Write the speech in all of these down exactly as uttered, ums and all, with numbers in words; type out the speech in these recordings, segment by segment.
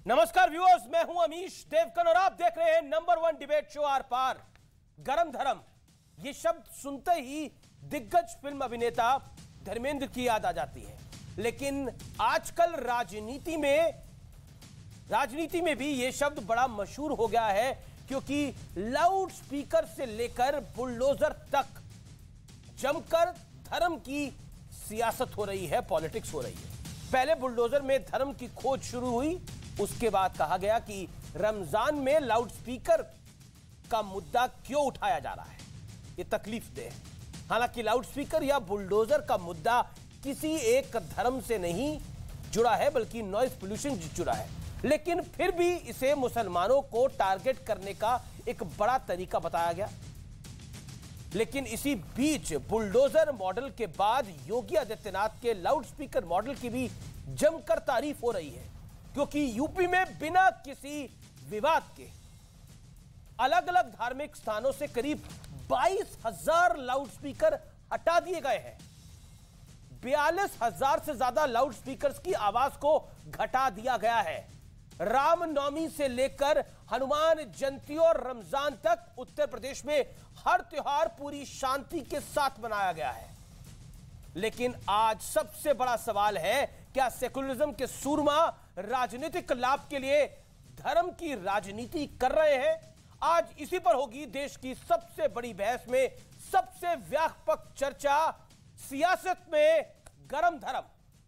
नमस्कार व्यूअर्स, मैं हूं अमीश देवकन और आप देख रहे हैं number one debate show Aar Paar. गरम धर्म, ये शब्द सुनते ही दिग्गज फिल्म अभिनेता धर्मेंद्र की याद आ जाती है। लेकिन आजकल राजनीति में राजनीति में भी ये शब्द बड़ा मशहूर हो गया है, क्योंकि लाउड स्पीकर से लेकर बुलडोजर तक जमकर धर्म की सियासत हो रही है, पॉलिटिक्स हो रही है। पहले बुलडोजर में धर्म की खोज शुरू हुई, उसके बाद कहा गया कि रमजान में लाउड स्पीकर का मुद्दा क्यों उठाया जा रहा है, ये तकलीफ दे है। हालांकि लाउड स्पीकर या बुलडोजर का मुद्दा किसी एक धर्म से नहीं जुड़ा है, बल्कि नॉइज पोल्यूशन से जुड़ा है। लेकिन फिर भी इसे मुसलमानों को टारगेट करने का एक बड़ा तरीका बताया गया। लेकिन इसी बीच बुलडोजर मॉडल के बाद योगी आदित्यनाथ के लाउड स्पीकर मॉडल की भी जमकर तारीफ हो रही है, क्योंकि यूपी में बिना किसी विवाद के अलग अलग धार्मिक स्थानों से करीब बाईस हजार लाउड स्पीकर हटा दिए गए हैं। बयालीस हजार से ज्यादा लाउड स्पीकर्स की आवाज को घटा दिया गया है। रामनवमी से लेकर हनुमान जयंती और रमजान तक उत्तर प्रदेश में हर त्योहार पूरी शांति के साथ मनाया गया है। लेकिन आज सबसे बड़ा सवाल है, क्या सेकुलरिज्म के सूरमा राजनीतिक लाभ के लिए धर्म की राजनीति कर रहे हैं? आज इसी पर होगी देश की सबसे बड़ी बहस में सबसे व्यापक चर्चा, सियासत में गरम धर्म।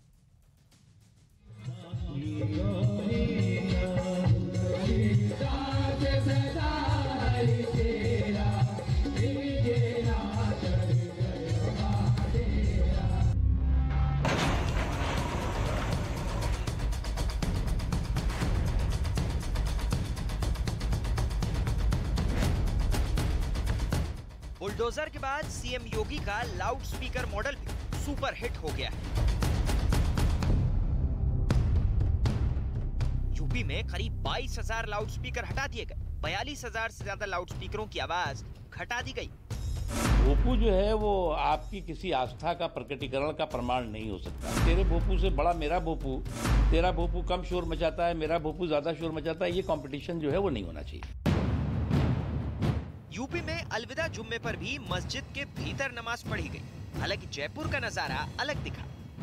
बुलडोजर के बाद सीएम योगी का लाउड स्पीकर मॉडल भी सुपर हिट हो गया है। यूपी में करीब बाईस हजार लाउड स्पीकर हटा दिए गए। बयालीस हजार से ज्यादा लाउड स्पीकरों की आवाज घटा दी गई। भोपू जो है वो आपकी किसी आस्था का प्रकटीकरण का प्रमाण नहीं हो सकता। तेरे भोपू से बड़ा मेरा भोपू, तेरा भोपू कम शोर मचाता है, मेरा भोपू ज्यादा शोर मचाता है, ये कंपटीशन जो है वो नहीं होना चाहिए। यूपी में अलविदा जुम्मे पर भी मस्जिद के भीतर नमाज पढ़ी गई। हालांकि जयपुर का नजारा अलग दिखा।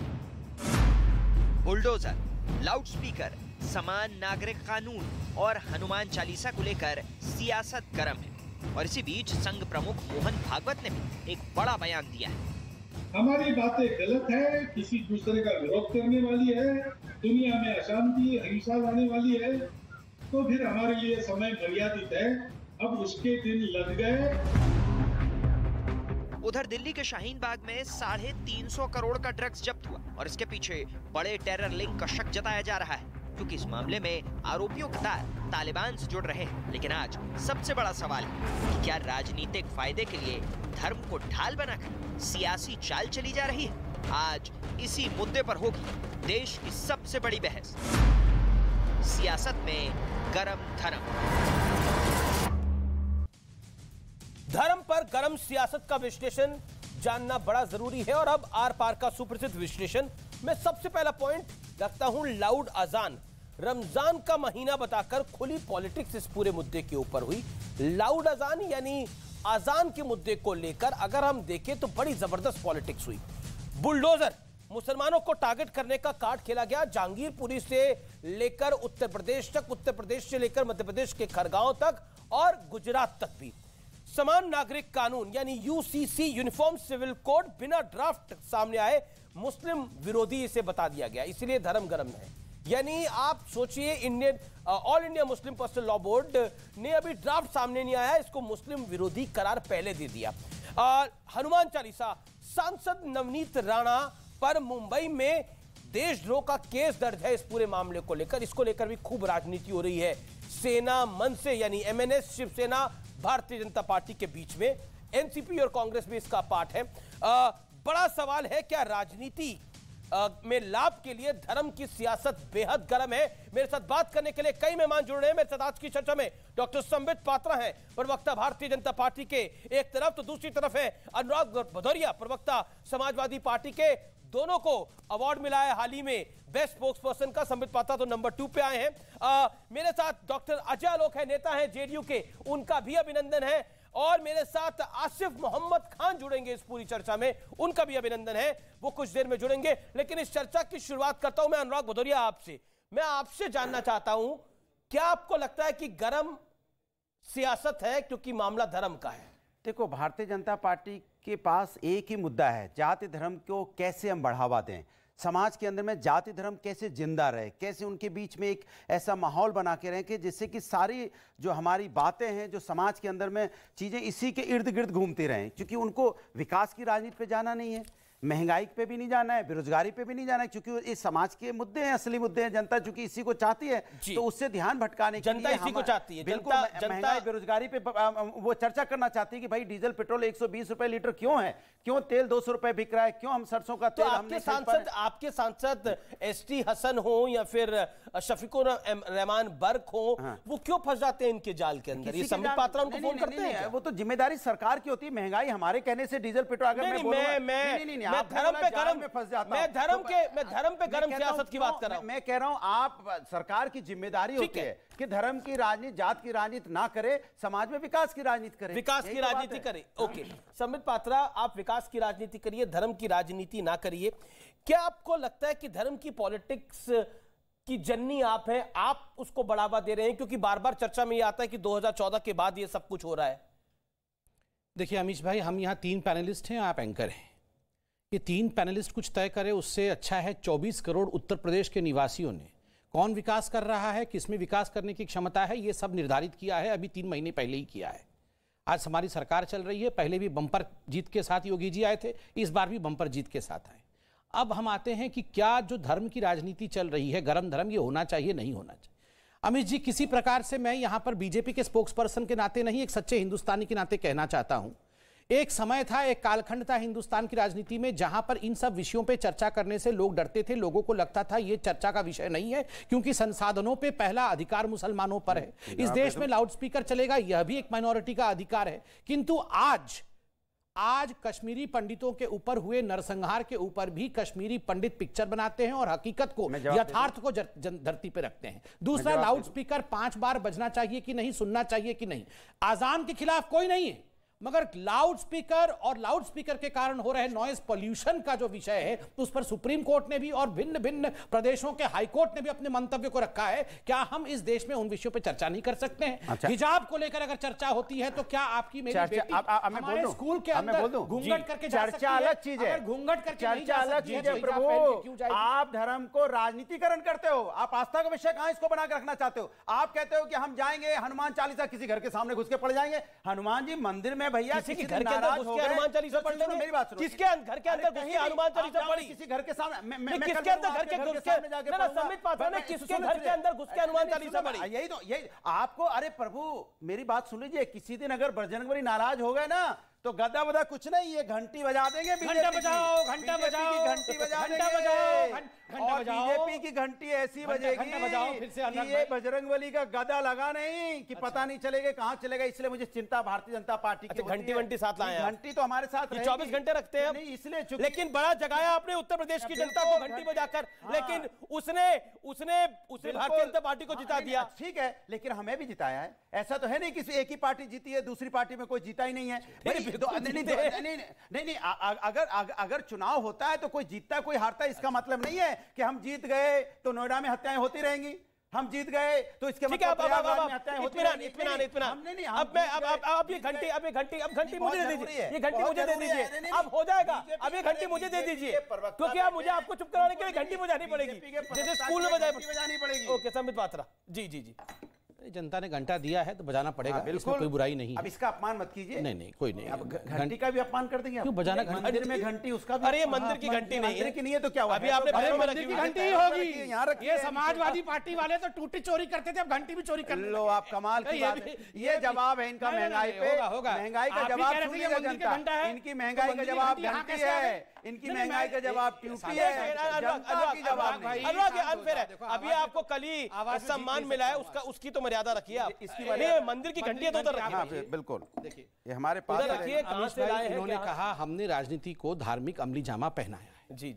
बुलडोजर, लाउड स्पीकर, समान नागरिक कानून और हनुमान चालीसा को लेकर सियासत गर्म है। और इसी बीच संघ प्रमुख मोहन भागवत ने भी एक बड़ा बयान दिया है। हमारी बातें गलत है, किसी दूसरे का विरोध करने वाली है, दुनिया में अशांति हिंसा लाने वाली है, तो फिर हमारे लिए समय मर्यादित है। अब उसके दिन लग गए। उधर दिल्ली के शाहीन बाग में साढ़े तीन सौ करोड़ का ड्रग्स जब्त हुआ और इसके पीछे बड़े टेरर लिंक का शक जताया जा रहा है, क्योंकि इस मामले में आरोपियों के तार तालिबान से जुड़ रहे हैं। लेकिन आज सबसे बड़ा सवाल है कि क्या राजनीतिक फायदे के लिए धर्म को ढाल बनाकर सियासी चाल चली जा रही है? आज इसी मुद्दे पर होगी देश की सबसे बड़ी बहस, सियासत में गरम धर्म। धर्म पर गरम सियासत का विश्लेषण जानना बड़ा जरूरी है। और अब आर पार का सुप्रसिद्ध विश्लेषण में सबसे पहला पॉइंट रखता हूं, लाउड अजान। रमजान का महीना बताकर खुली पॉलिटिक्स इस पूरे मुद्दे के ऊपर हुई। लाउड अजान यानी अजान के मुद्दे को लेकर अगर हम देखें तो बड़ी जबरदस्त पॉलिटिक्स हुई। बुलडोजर, मुसलमानों को टारगेट करने का कार्ड खेला गया। जहांगीरपुरी से लेकर उत्तर प्रदेश तक, उत्तर प्रदेश से लेकर मध्य प्रदेश के खरगांव तक और गुजरात तक भी। समान नागरिक कानून यानी यूसीसी, यूनिफॉर्म सिविल कोड, बिना ड्राफ्ट सामने आए मुस्लिम विरोधी इसे बता दिया गया, इसलिए धर्म गरम है। यानी आप सोचिए, Indian All India Muslim personal law board ने अभी ड्राफ्ट सामने नहीं आया, इसको मुस्लिम विरोधी करार पहले दे दिया। आ, हनुमान चालीसा, सांसद नवनीत राणा पर मुंबई में देशद्रोह का केस दर्ज है। इस पूरे मामले को लेकर इसको लेकर भी खूब राजनीति हो रही है। सेना मनसे यानी एमएनएस, शिवसेना, भारतीय जनता पार्टी के बीच में, एनसीपी और कांग्रेस भी इसका पार्ट है। आ, बड़ा सवाल है, क्या राजनीति में लाभ के लिए धर्म की सियासत बेहद गर्म है? मेरे साथ बात करने के लिए कई मेहमान जुड़ रहे हैं। मेरे साथ आज की चर्चा में डॉक्टर संबित पात्रा हैं, प्रवक्ता भारतीय जनता पार्टी के एक तरफ, तो दूसरी तरफ है अनुराग भदौरिया, प्रवक्ता समाजवादी पार्टी के। दोनों को अवार्ड मिला है हाल ही में बेस्ट स्पोक्स पर्सन का। संबित पात्रा तो नंबर टू पे आए हैं। आ, मेरे साथ डॉक्टर अजय आलोक है, नेता है जेडीयू के, उनका भी अभिनंदन है। और मेरे साथ आसिफ मोहम्मद खान जुड़ेंगे इस पूरी चर्चा में, उनका भी अभिनंदन है, वो कुछ देर में जुड़ेंगे। लेकिन इस चर्चा की शुरुआत करता हूं मैं अनुराग भदौरिया आपसे। मैं आपसे जानना चाहता हूं, क्या आपको लगता है कि गरम सियासत है क्योंकि मामला धर्म का है? देखो, भारतीय जनता पार्टी के पास एक ही मुद्दा है, जाति धर्म को कैसे हम बढ़ावा दें, समाज के अंदर में जाति धर्म कैसे जिंदा रहे, कैसे उनके बीच में एक ऐसा माहौल बना के रहें कि जिससे कि सारी जो हमारी बातें हैं, जो समाज के अंदर में चीज़ें इसी के इर्द गिर्द घूमती रहें। क्योंकि उनको विकास की राजनीति पे जाना नहीं है, महंगाई पे भी नहीं जाना है, बेरोजगारी पे भी नहीं जाना है, क्योंकि इस समाज के मुद्दे हैं, असली मुद्दे हैं। जनता चूंकि इसी को चाहती है, तो उससे ध्यान भटकाने के लिए जनता इसी को चाहती है। बिल्कुल, महंगाई बेरोजगारी पे वो चर्चा करना चाहती है कि भाई डीजल पेट्रोल एक सौ बीस रुपए लीटर क्यों है, क्यों तेल दो सौ रुपए बिक रहा है, क्यों हम सरसों का तेल तो आपके सांसद आपके सांसद एस टी हसन हो या फिर शफीकुर रहमान बर्क हो, वो क्यों फंस जाते हैं इनके जाल के अंदर? ये संबित पात्रा उनको फोन करते हैं? वो तो जिम्मेदारी सरकार की होती है। महंगाई हमारे कहने से डीजल पेट्रोल, अगर मैं बोलूं मैं धर्म पे गरम में फंस जाता हूं, मैं धर्म के मैं धर्म पे गरम सियासत की बात कर रहा हूं। मैं कह रहा हूं, आप सरकार की जिम्मेदारी होती है कि धर्म की राजनीति, जात की राजनीति ना करे, समाज में विकास की राजनीति करे, विकास की राजनीति करे। ओके संबित पात्रा, आप विकास की राजनीति करिए, धर्म की राजनीति ना करिए। क्या आपको लगता है कि धर्म की पॉलिटिक्स की जननी आप हैं, आप उसको बढ़ावा दे रहे हैं? क्योंकि बार बार चर्चा में ये आता है कि दो हज़ार चौदह के बाद ये सब कुछ हो रहा है। देखिए अमीश भाई, हम यहाँ तीन पैनलिस्ट हैं, आप एंकर हैं। ये तीन पैनलिस्ट कुछ तय करे उससे अच्छा है चौबीस करोड़ उत्तर प्रदेश के निवासियों ने कौन विकास कर रहा है, किसमें विकास करने की क्षमता है, ये सब निर्धारित किया है, अभी तीन महीने पहले ही किया है। आज हमारी सरकार चल रही है, पहले भी बम्पर जीत के साथ योगी जी आए थे, इस बार भी बम्पर जीत के साथ आए। अब हम आते हैं कि क्या जो धर्म की राजनीति चल रही है, गरम धर्म, ये होना चाहिए नहीं होना चाहिए? अमित जी, किसी प्रकार से मैं यहाँ पर बीजेपी के स्पोक्स पर्सन के नाते नहीं, एक सच्चे हिंदुस्तानी के नाते कहना चाहता हूँ, एक समय था, एक कालखंड था हिंदुस्तान की राजनीति में जहां पर इन सब विषयों पे चर्चा करने से लोग डरते थे। लोगों को लगता था ये चर्चा का विषय नहीं है, क्योंकि संसाधनों पे पहला अधिकार मुसलमानों पर है। इस देश में लाउडस्पीकर चलेगा, यह भी एक माइनॉरिटी का अधिकार है। किंतु आज आज कश्मीरी पंडितों के ऊपर हुए नरसंहार के ऊपर भी कश्मीरी पंडित पिक्चर बनाते हैं और हकीकत को, यथार्थ को धरती पे रखते हैं। दूसरा, लाउडस्पीकर पांच बार बजना चाहिए कि नहीं, सुनना चाहिए कि नहीं। आजान के खिलाफ कोई नहीं है, मगर लाउड स्पीकर और लाउड स्पीकर के कारण हो रहे नॉइज पोल्यूशन का जो विषय है, तो उस पर सुप्रीम कोर्ट ने भी और भिन्न भिन्न प्रदेशों के हाई कोर्ट ने भी अपने मंतव्य को रखा है। क्या हम इस देश में उन विषयों पर चर्चा नहीं कर सकते हैं? अच्छा। हिजाब को लेकर अगर चर्चा होती है तो क्या आपकी मेरी बेटी हमारे स्कूल के अंदर घूंघट करके चर्चा अलग चीज है, घूंघट करके चर्चा अलग चीज है। प्रभु, आप धर्म को राजनीतिकरण करते हो, आप आस्था का विषय कहां इसको बना कर रखना चाहते हो? आप कहते हो कि हम जाएंगे हनुमान चालीसा किसी घर के सामने घुस के पढ़ जाएंगे। हनुमान जी मंदिर में भैया किसी घर के अंदर घुस के हनुमान चालीसा पढ़ लेंगे? मेरी बात सुनो, किसके घर के अंदर घुस के हनुमान चालीसा पढ़ी? किसी घर के सामने, मैं किसके अंदर घर के घुस के ना संबित पात्रा ने किसके घर के अंदर घुस के हनुमान चालीसा पढ़ी? यही तो, यही आपको, अरे प्रभु मेरी बात सुन लीजिए, किसी दिन अगर बजरंगबली नाराज हो गए ना तो गदा बदा कुछ नहीं, ये घंटी बजा देंगे, घंटा बजाओ, घंटा बजाओ, घंटी बजा घंटा बजाओ, और बीजेपी की घंटी ऐसी बजेगी कि ये बजरंगबली का गदा लगा नहीं कि पता नहीं चलेगा कहां चलेगा। इसलिए मुझे चिंता भारतीय जनता पार्टी की। घंटी वंटी साथ लाए, घंटी तो हमारे साथ चौबीस घंटे रखते हैं इसलिए। लेकिन बड़ा जगाया आपने उत्तर प्रदेश की जनता को घंटी बजाकर, लेकिन उसने उसने उसने भारतीय जनता पार्टी को जिता दिया। ठीक है, लेकिन हमें भी जिताया है। ऐसा तो है नहीं कि एक ही पार्टी जीती है, दूसरी पार्टी में कोई जीता ही नहीं है। नहीं नहीं नहीं नहीं, अगर अगर चुनाव होता है तो कोई जीतता कोई हारता, इसका मतलब नहीं है कि हम जीत गए तो नोएडा में हत्याएं होती रहेंगी, हम जीत गए तो इसके मतलब प्रयागराज में हत्याएं होती रहेंगी। इत्मीनान इत्मीनान अब मैं अब अब ये घंटी अब ये घंटी अब घंटी मुझे दे दीजिए, ये घंटी मुझे दे दीजिए, अब हो जाएगा। अब ये घंटी मुझे दे दीजिए, क्योंकि अब मुझे आपको चुप कराने के लिए घंटी बजानी पड़ेगी, जैसे स्कूल में बजानी पड़ेगी। ओके संबित पात्रा जी जी जी, जनता ने घंटा दिया है तो बजाना पड़ेगा, इसमें कोई बुराई नहीं है। अब इसका अपमान मत कीजिए। नहीं नहीं कोई नहीं, अब घंटी का भी अपमान कर देंगे। क्यों बजाना? मंदिर में घंटी उसका भी। अरे ये मंदिर की घंटी नहीं है, की नहीं है तो क्या हुआ? अभी आपने मंदिर की घंटी ही होगी। ये समाजवादी पार्टी वाले तो टूटी चोरी करते थे, अब घंटी भी चोरी कर लो। आप कमाल की बात है, ये जवाब है इनका महंगाई पे। महंगाई का जवाब सुनिएगा जनता, इनकी महंगाई का जवाब घंटी है, इनकी महंगाई का जवाब ड्यूटी है, जनता की जवाब नहीं। अभी आपको कल ही सम्मान मिला है, उसका उसकी तो मर्यादा रखिए आप। मंदिर की घंटी तो उधर रखिए। बिल्कुल, देखिए ये हमारे पास रखिए। कहां से लाए हैं? उन्होंने कहा हमने राजनीति को धार्मिक अमली जामा पहनाया है। जी जी,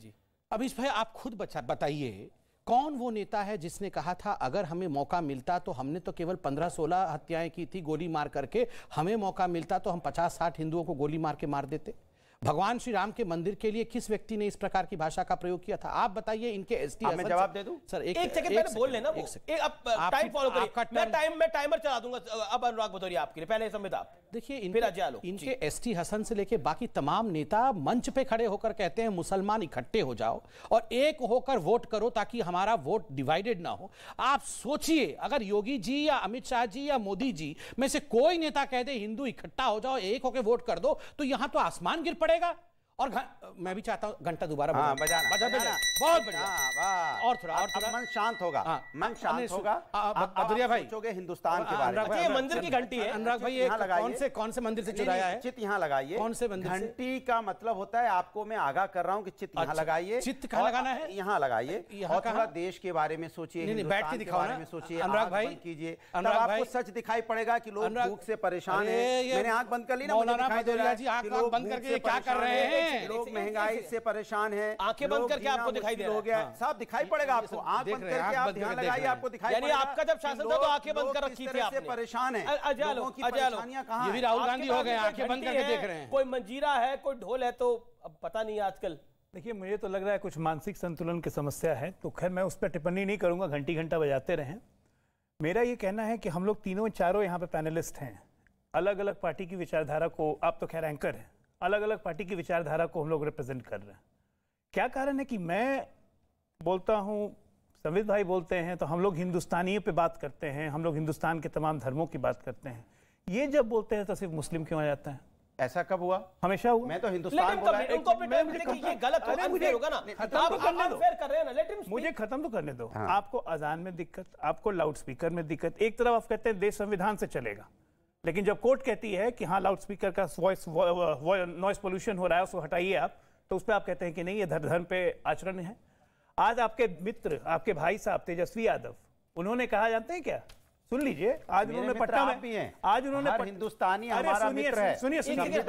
अमीश भाई आप खुद बचा बताइए कौन वो नेता है जिसने कहा था अगर हमें मौका मिलता तो हमने तो केवल पंद्रह सोलह हत्याएं की थी गोली मार करके, हमें मौका मिलता तो हम पचास साठ हिंदुओं को गोली मार के मार देते। भगवान श्री राम के मंदिर के लिए किस व्यक्ति ने इस प्रकार की भाषा का प्रयोग किया था? आप बताइए। इनके एसटी मैं जवाब दे दूं सर? एक एक सेकंड पहले बोल लेना। एक अब टाइम फॉलो करिए। मैं टाइम में टाइमर चला दूंगा। अब अनुराग भदौरिया आपके लिए, पहले संबित आप देखिए। इनके, इनके एसटी हसन से लेके बाकी तमाम नेता मंच पे खड़े होकर कहते हैं मुसलमान इकट्ठे हो जाओ और एक होकर वोट करो ताकि हमारा वोट डिवाइडेड ना हो। आप सोचिए अगर योगी जी या अमित शाह जी या मोदी जी में से कोई नेता कह दे हिंदू इकट्ठा हो जाओ, एक होकर वोट कर दो, तो यहां तो आसमान गिर पड़ेगा। और मैं भी चाहता हूं घंटा दोबारा हाँ, बजाना, बजा बजाना, बहुत बढ़िया। हाँ, और थोड़ा और थोड़ा मन शांत होगा। हाँ, मन शांत होगा। भदौरिया भाई सोचोगे हिंदुस्तान के बारे में। ये मंदिर की घंटी है। अनुराग भाई ये कौन से कौन से मंदिर से चुराया है? चित यहाँ लगाइए। कौन से मंदिर से? घंटी का मतलब होता है, आपको मैं आगाह कर रहा हूँ कि चित यहाँ लगाइए। चित कहाँ लगाना है? यहाँ लगाइए। और थोड़ा देश के बारे में सोचिए, बैठ के दिखाओ में सोचिए। अनुराग भाई कीजिए, तब आपको सच दिखाई पड़ेगा कि लोग भूख से परेशान है। मैंने आंख बंद कर ली ना, मौलाना भदौरिया जी आंख बंद करके क्या कर रहे हैं? लोग महंगाई से परेशान है। आंखें बंद करके आपको दिखाई दे रहा है। सब दिखाई पड़ेगा आपको। आंख बंद करके आप ध्यान लगाइए, आपको दिखाई यानी आपका जब शासन था तो आंखें बंद कर रखी थी आपने। परेशान है लोगों की परेशानियां कहां हैं? ये भी राहुल गांधी हो गए, आंखें बंद करके देख रहे हैं। कोई मंजीरा है, कोई ढोल है, तो अब पता नहीं आजकल। देखिए मुझे तो लग रहा है कुछ मानसिक संतुलन की समस्या है, तो खैर मैं उस पर टिप्पणी नहीं करूंगा। घंटी घंटा बजाते रहें। मेरा ये कहना है कि हम लोग तीनों चारों यहाँ पे पैनलिस्ट हैं, अलग अलग पार्टी की विचारधारा को, आप तो खैर एंकर हैं, अलग अलग पार्टी की विचारधारा को हम लोग रिप्रेजेंट कर रहे हैं। क्या कारण है कि मैं बोलता हूँ, संबित भाई बोलते हैं, तो हम लोग हिंदुस्तानियों पे बात करते हैं, हम लोग हिंदुस्तान के तमाम धर्मों की बात करते हैं। ये जब बोलते हैं तो सिर्फ मुस्लिम क्यों आ जाता है? ऐसा कब हुआ? हमेशा हुआ। मैं तो हिंदुस्तान बोला। उनको ये गलत होगा ना, आप अनफेयर कर रहे हैं ना। Let him speak. मुझे खत्म तो करने दो। हाँ। आपको अजान में दिक्कत, आपको लाउड स्पीकर में दिक्कत। एक तरफ आप कहते हैं देश संविधान से चलेगा, लेकिन जब कोर्ट कहती है कि हाँ लाउड स्पीकर का वॉइस नॉइस पोल्यूशन हो रहा है, उसको हटाइए आप, तो उस पर आप कहते हैं कि नहीं ये धर्म पे आचरण है। आज आपके मित्र, आपके भाई साहब तेजस्वी यादव, उन्होंने कहा, जानते हैं क्या? सुन लीजिए, आज उन्होंने पटना में भी हैं। आज उन्होंने हर हिंदुस्तानी हमारा मित्र है। सुनिए सुनिए, पूरी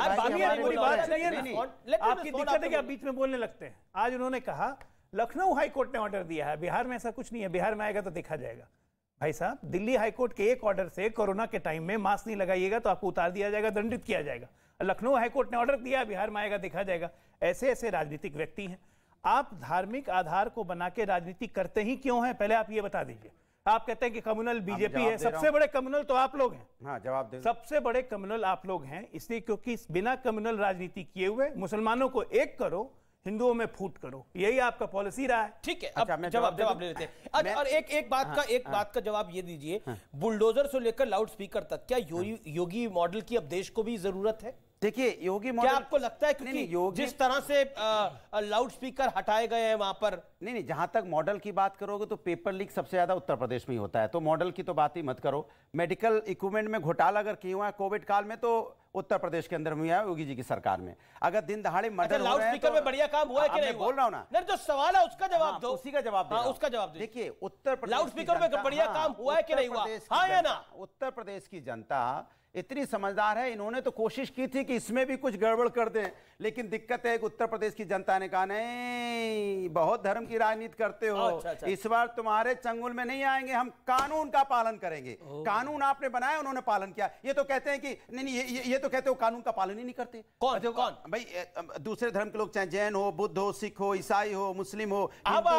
बात नहीं है ना, आपकी दिक्कत है कि आप बीच में बोलने लगते हैं। आज उन्होंने कहा लखनऊ हाईकोर्ट ने ऑर्डर दिया है, बिहार में ऐसा कुछ नहीं है, बिहार में आएगा तो देखा जाएगा। भाई साहब, दिल्ली हाईकोर्ट के एक ऑर्डर से कोरोना के टाइम में मास्क नहीं लगाइएगा तो आपको उतार दिया जाएगा, दंडित किया जाएगा। लखनऊ हाईकोर्ट ने ऑर्डर दिया, बिहार में आएगा देखा जाएगा। ऐसे ऐसे राजनीतिक व्यक्ति हैं। आप धार्मिक आधार को बना के राजनीति करते ही क्यों हैं, पहले आप ये बता दीजिए। आप कहते हैं कि कम्युनल बीजेपी है, सबसे बड़े कम्युनल तो आप लोग हैं। हाँ, जवाब दे। सबसे बड़े कम्युनल आप लोग हैं, इसलिए क्योंकि बिना कम्युनल राजनीति किए हुए मुसलमानों को एक करो, हिंदुओं में फूट करो, यही आपका पॉलिसी रहा है। ठीक है, अब अच्छा, जवाब जवाब ले लेते हैं। और एक एक बात का एक बात का जवाब ये दीजिए, बुलडोजर से लेकर लाउड स्पीकर तक, क्या योगी मॉडल की अब देश को भी जरूरत है? देखिए योगी मॉडल, क्या आपको लगता है क्योंकि जिस तरह से लाउड स्पीकर हटाए गए हैं वहां पर? नहीं नहीं, जहां तक मॉडल की बात करोगे तो पेपर लीक सबसे ज्यादा उत्तर प्रदेश में ही होता है, तो मॉडल की तो बात ही मत करो। मेडिकल इक्विपमेंट में घोटाला अगर किया हुआ है कोविड काल में तो उत्तर प्रदेश के अंदर हुआ है, योगी जी की सरकार में। अगर दिन दहाड़े मर्डर लाउड स्पीकर में बढ़िया काम हुआ है कि नहीं? बोल रहा हूं ना, नहीं जो सवाल है उसका जवाब दो। उसी का जवाब दो, उसका जवाब दो। देखिए उत्तर प्रदेश लाउड स्पीकर में बढ़िया काम हुआ है कि नहीं हुआ? हाँ या ना? उत्तर प्रदेश की जनता इतनी समझदार है, इन्होंने तो कोशिश की थी कि इसमें भी कुछ गड़बड़ कर दें, लेकिन दिक्कत है कि उत्तर प्रदेश की जनता ने कहा नहीं, बहुत धर्म की राजनीति करते हो। अच्छा, अच्छा। इस बार तुम्हारे चंगुल में नहीं आएंगे, हम कानून का पालन करेंगे। कानून आपने बनाया, उन्होंने पालन किया। ये तो कहते हैं कि नहीं नहीं, ये, ये तो कहते हो कानून का पालन ही नहीं करते। कौन कौन भाई? दूसरे धर्म के लोग, चाहे जैन हो, बुद्ध हो, सिख हो, ईसाई हो, मुस्लिम हो,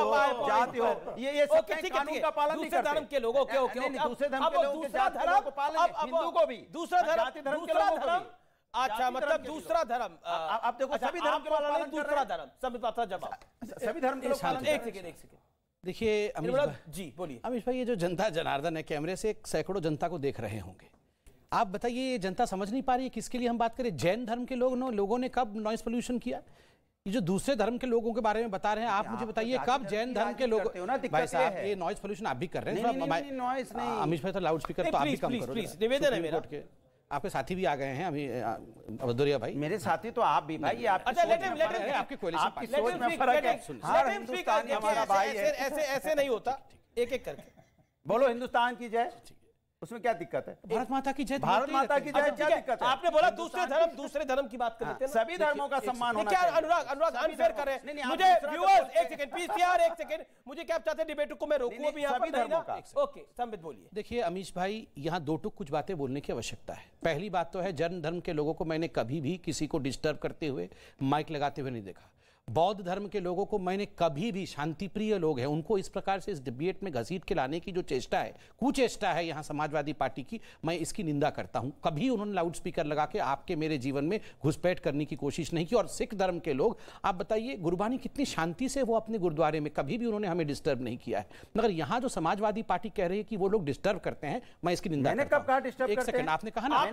जाति हो, ये ये सब कानून का पालन नहीं करते। धर्म के लोगों के दूसरे धर्म के लोगों के पालन, हिंदू को भी, दूसरा धर्म, दूसरा धर्म। अच्छा, मतलब दूसरा धर्म। आप देखो सभी धर्म के पालन, दूसरा धर्म, सभी बात जवाब, सभी धर्म के लोग पालन। एक सेकंड एक सेकंड देखिए अमीश भाई जी, बोलिए। अमीश भाई, ये जो जनता जनार्दन है, कैमरे से सैकड़ों जनता को देख रहे होंगे, आप बताइए ये जनता समझ नहीं पा रही है किसके लिए हम बात करें? जैन धर्म के लोग नो लोगों ने कब नॉइस पोल्यूशन किया? ये जो दूसरे धर्म के लोगों के बारे में बता रहे हैं, आप मुझे बताइए कब जैन धर्म के लोग? भाई साहब, ये नॉइस पोल्यूशन आप भी कर रहे हैं। अमीश भाई, तो लाउड स्पीकर तो आप भी कम करो, निवेदन है मेरा। आपके साथी भी आ गए हैं अभी, भदौरिया भाई। मेरे साथी तो आप भी भाई, आपकी अच्छा, लेट हिम लेट हिम आपकी कोalition आपकी सोच में फर्क है। हर हिंदुस्तानी हमारा भाई है। ऐसे ऐसे नहीं होता, एक एक करके बोलो हिंदुस्तान की जय। उसमें क्या दिक्कत है? भारत माता की जय, भारत माता की जय, क्या दिक्कत है? आपने बोला दूसरे धर्म दूसरे धर्म की बात कर लेते हैं, सभी धर्मों का सम्मान होना क्या चाहिए। अनुराग अनुराग अनफेयर कर रहे हैं मुझे व्यूअर्स। एक सेकंड पीसीआर, एक सेकंड, मुझे क्या आप चाहते हैं डिबेट को मैं रोकूं अभी यहां पर? नहीं ना, ओके संबित बोलिए। देखिए अमीश भाई, यहां दो टुक कुछ बातें बोलने की आवश्यकता है। पहली बात तो है, जैन धर्म के लोगों को मैंने कभी भी किसी को डिस्टर्ब करते हुए, माइक लगाते हुए नहीं देखा। बौद्ध धर्म के लोगों को मैंने कभी भी, शांतिप्रिय लोग हैं, उनको इस प्रकार से इस डिबेट में घसीट के लाने की जो चेष्टा है, कुचेष्टा है यहाँ समाजवादी पार्टी की, मैं इसकी निंदा करता हूं। कभी उन्होंने लाउड स्पीकर लगा के आपके मेरे जीवन में घुसपैठ करने की कोशिश नहीं की। और सिख धर्म के लोग, आप बताइए, गुरबानी कितनी शांति से वो अपने गुरुद्वारे में, कभी भी उन्होंने हमें डिस्टर्ब नहीं किया है। मगर यहाँ जो समाजवादी पार्टी कह रही है कि वो लोग डिस्टर्ब करते हैं, मैं इसकी निंदा करता हूं। कब कहा डिस्टर्ब एक सेकंड, आपने कहा ना,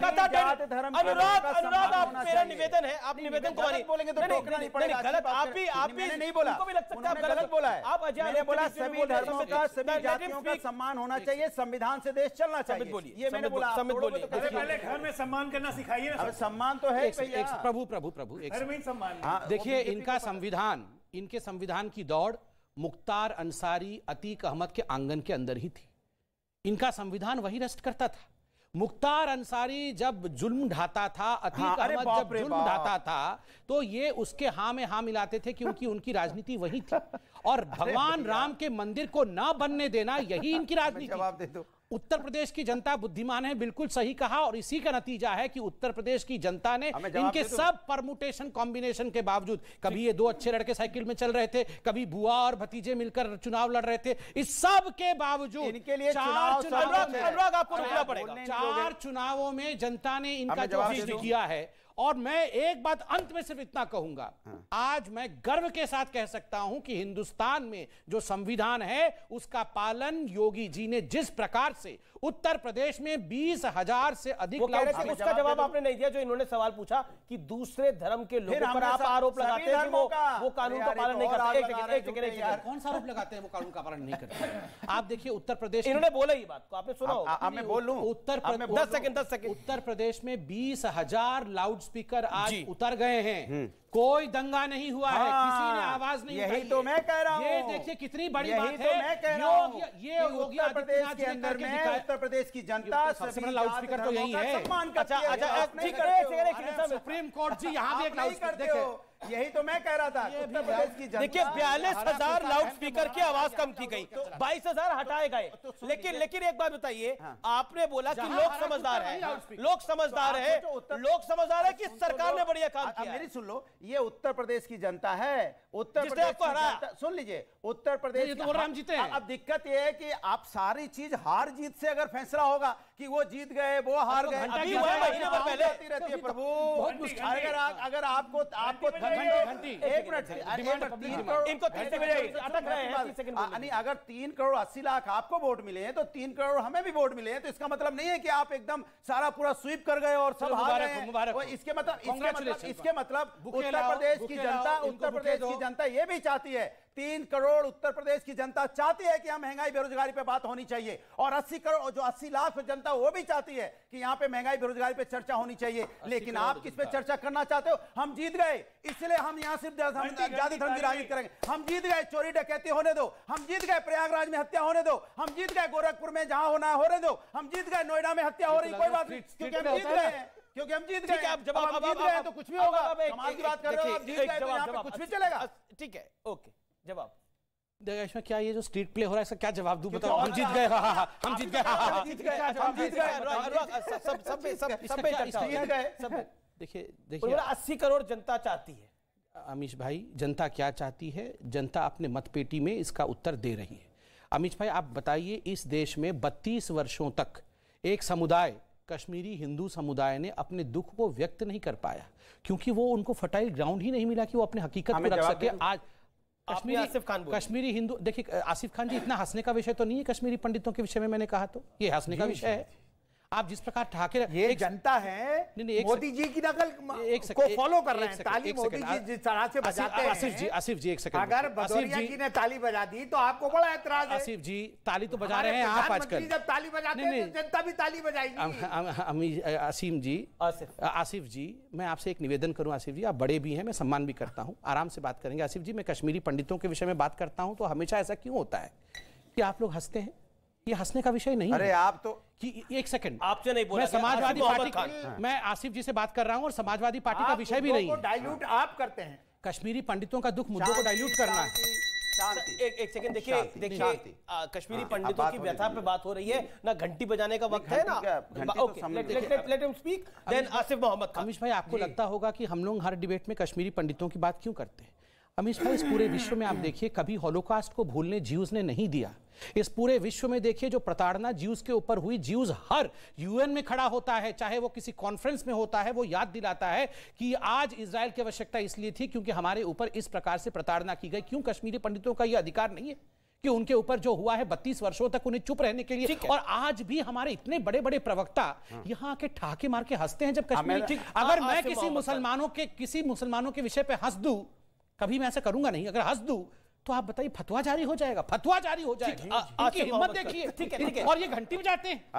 अनुराग अनुराग आप, मेरा निवेदन है, आप निवेदन को मानिए। बोलेंगे तो टोकना नहीं पड़ेगा। गलत आप भी आप भी नहीं बोला, उनको भी लग सकता है आप गलत बोला है। आप अजय, मैंने बोला सभी धर्मों का, सभी जातियों का सम्मान होना चाहिए, संविधान से देश चलना चाहिए, ये मैंने बोला। पहले घर में सम्मान करना सिखाइए ना। सम्मान तो है भैया। प्रभु प्रभु प्रभु घर में सम्मान। देखिए इनका संविधान, इनके संविधान की दौड़ मुख्तार अंसारी, अतीक अहमद के आंगन के अंदर ही थी। इनका संविधान वही रेस्ट करता था। मुख्तार अंसारी जब जुल्म ढाता था, अतीक हाँ, अहमद जब जुल्म ढाता था, तो ये उसके हाँ में हाँ मिलाते थे, क्योंकि उनकी राजनीति वही थी। और भगवान राम के मंदिर को ना बनने देना, यही इनकी राजनीति। जवाब दे दो। उत्तर प्रदेश की जनता बुद्धिमान है, बिल्कुल सही कहा, और इसी का नतीजा है कि उत्तर प्रदेश की जनता ने इनके सब परमुटेशन कॉम्बिनेशन के बावजूद, कभी ये दो अच्छे लड़के साइकिल में चल रहे थे, कभी बुआ और भतीजे मिलकर चुनाव लड़ रहे थे, इस सब के बावजूद इनके लिए चार चुनाव, अनुराग आपको रुकना पड़ेगा। चार चुनावों में जनता ने इनका जो किया है। और मैं एक बात अंत में सिर्फ इतना कहूंगा, आज मैं गर्व के साथ कह सकता हूं कि हिंदुस्तान में जो संविधान है उसका पालन योगी जी ने जिस प्रकार से उत्तर प्रदेश में बीस हजार से अधिक, वो कह रहे थे, उसका जवाब आपने नहीं दिया जो इन्होंने सवाल पूछा कि दूसरे धर्म के लोगों पर आप आरोप लगाते हैं कि वो वो कानून का पालन नहीं करते। एक सेकंड एक सेकंड एक सेकंड, कौन सा आरोप लगाते हैं वो कानून का पालन नहीं करते? आप देखिए उत्तर प्रदेश, इन्होंने बोला ही बात को, आपने सुना होगा। अब मैं बोल लूं, उत्तर दस सेकंड दस सेकंड उत्तर प्रदेश में बीस हजार लाउड स्पीकर आज उतर गए हैं, कोई दंगा नहीं हुआ है, किसी ने आवाज नहीं उठाई। यही तो मैं कह रहा हूं। ये देखिए कितनी बड़ी यही बात तो है। मैं कह रहा हूं। ये उत्तर प्रदेश के अंदर में उत्तर प्रदेश की जनता सबसे बड़ा लाउड स्पीकर तो यही है। सम्मान करती है। अच्छा ठीक है, सुप्रीम कोर्ट जी यहाँ भी एक लाउड स्पीकर देखो, यही तो मैं कह रहा था। उत्तर प्रदेश की जनता, देखिए बयालीस हजार लाउड स्पीकर की आवाज कम की गई, बाईस हजार हटाए गए। लेकिन लेकिन एक बात बताइए, आपने बोला कि लोग समझदार है, लोग समझदार है, लोग समझदार है कि सरकार ने बढ़िया काम किया। मेरी सुन लो, ये उत्तर प्रदेश की जनता है। उत्तर जिसने प्रदेश आपको की हराया। जनता, सुन लीजिए, उत्तर प्रदेश तो राम जीते हैं। अब दिक्कत ये है कि आप सारी चीज हार जीत से अगर फैसला होगा कि वो जीत गए वो हार गए, अभी हुआ है, महीने भर पहले आती रहती है प्रभु। अगर अगर आपको आपको घंटी एक मिनट तीन करोड़ इनको तीस सेकंड अटक रहे हैं, तीस सेकंड बोलिए। नहीं, अगर तीन करोड़ अस्सी लाख आपको वोट मिले हैं तो तीन करोड़ हमें भी वोट मिले हैं, तो इसका मतलब नहीं है कि आप एकदम सारा पूरा स्वीप कर गए और सब हार गए हैं। वो इसके मतलब इसके मतलब इसके मतलब उत्तर प्रदेश की जनता उत्तर प्रदेश की जनता ये भी चाहती है, तीन करोड़ उत्तर प्रदेश की जनता चाहती है कि हम महंगाई बेरोजगारी पे बात होनी चाहिए, और अस्सी करोड़ जो अस्सी लाख जनता वो भी चाहती है कि यहाँ पे महंगाई बेरोजगारी पे चर्चा होनी चाहिए। लेकिन आप किस पे चर्चा करना चाहते हो? हम जीत गए, इसलिए हम यहाँ सिर्फ जाति धर्म की राजनीति करेंगे। हम जीत गए, चोरी डकैती होने दो। हम जीत गए, प्रयागराज में हत्या होने दो। हम जीत गए, गोरखपुर में जहां होना होने दो। हम जीत गए, नोएडा में हत्या हो रही, कोई बात नहीं, क्योंकि हम जीत गए हैं, क्योंकि हम जीत गए। आप जवाब हम जीत गए तो कुछ भी होगा। समाज की बात कर रहे हो, आप जीत गए तो यहाँ पे कुछ भी चलेगा। ठीक है, ओके, जवाब इसमें क्या ये जो स्ट्रीट प्ले हो रहा है इसका क्या जवाब दूं? बताओ। हम जीत गए, हम जीत गए, हम जीत गए, हम जीत गए, सब सब सब सब पे चर्चा जीत गए। सब देखिए देखिए अस्सी करोड़ जनता चाहती है। अमीश भाई, जनता क्या चाहती है? जनता अपने मतपेटी में इसका उत्तर दे रही है। अमीश भाई आप बताइए, इस देश में बत्तीस वर्षों तक एक समुदाय, कश्मीरी हिंदू समुदाय ने अपने दुख को व्यक्त नहीं कर पाया, क्योंकि वो उनको फर्टाइल ग्राउंड ही नहीं मिला कि वो अपने हकीकत को रख सके। आज कश्मीरी आसिफ खान कश्मीरी हिंदू, देखिए आसिफ खान जी, इतना हंसने का विषय तो नहीं है कश्मीरी पंडितों के विषय में मैंने कहा, तो ये हंसने का विषय है। आप जिस प्रकार ठाके ये जनता है, मोदी जी की नकल को फॉलो कर रहे हैं। ताली मोदी जी जिस तरह से बजाते हैं। आसिफ जी आसिफ जी एक सेकंड, अगर भदौरिया जी ने ताली बजा दी तो आपको बड़ा ऐतराज है। आसिफ जी ताली तो बजा रहे हैं आप आजकल, जब ताली बजाते हैं तो जनता भी ताली बजाएगी। आसिम जी आसिफ जी मैं आपसे एक निवेदन करूं, आसिफ जी आप बड़े भी हैं, मैं सम्मान भी करता हूं, आराम से बात करेंगे। आसिफ जी, मैं कश्मीरी पंडितों के विषय में बात करता हूं तो हमेशा ऐसा क्यों होता है कि आप लोग हंसते हैं? ये हंसने का विषय नहीं अरे है। आप तो कि एक सेकंड आपसे नहीं बोला, मैं समाजवादी पार्टी हाँ। मैं आसिफ जी से बात कर रहा हूं और समाजवादी पार्टी का विषय भी नहीं है। डाइल्यूट आप करते हैं, कश्मीरी पंडितों का दुख मुद्दों को डाइल्यूट करना है। शांति, एक एक सेकंड देखिए देखिए कश्मीरी पंडितों की व्यथा पे बात हो रही है ना, घंटी बजाने का वक्त है ना। Okay, let him speak, then Asif Mohammad Khan. Amish भाई, आपको लगता होगा कि हम लोग हर डिबेट में कश्मीरी पंडितों की बात क्यों करते हैं? अमीश भाई, इस पूरे विश्व में आप देखिए, कभी हॉलोकास्ट को भूलने ज्यूज ने नहीं दिया। इस पूरे विश्व में देखिए, जो प्रताड़ना ज्यूज के ऊपर हुई, ज्यूज हर यूएन में खड़ा होता है, चाहे वो किसी कॉन्फ्रेंस में होता है, वो याद दिलाता है कि आज इजराइल की आवश्यकता इसलिए थी क्योंकि हमारे ऊपर इस प्रकार से प्रताड़ना की गई। क्यों कश्मीरी पंडितों का यह अधिकार नहीं है कि उनके ऊपर जो हुआ है बत्तीस वर्षों तक उन्हें चुप रहने के लिए? और आज भी हमारे इतने बड़े बड़े प्रवक्ता यहाँ के ठहाके मार के हंसते हैं जब कश्मीर। अगर मैं किसी मुसलमानों के किसी मुसलमानों के विषय पे हंस दूं, कभी मैं ऐसा करूंगा नहीं, अगर हंस दूं तो आप बताइए फतवा जारी हो जाएगा, फतवा जारी हो जाएगा। इनकी हिम्मत देखिए, ठीक है ठीक है। और ये घंटी बजाते हैं,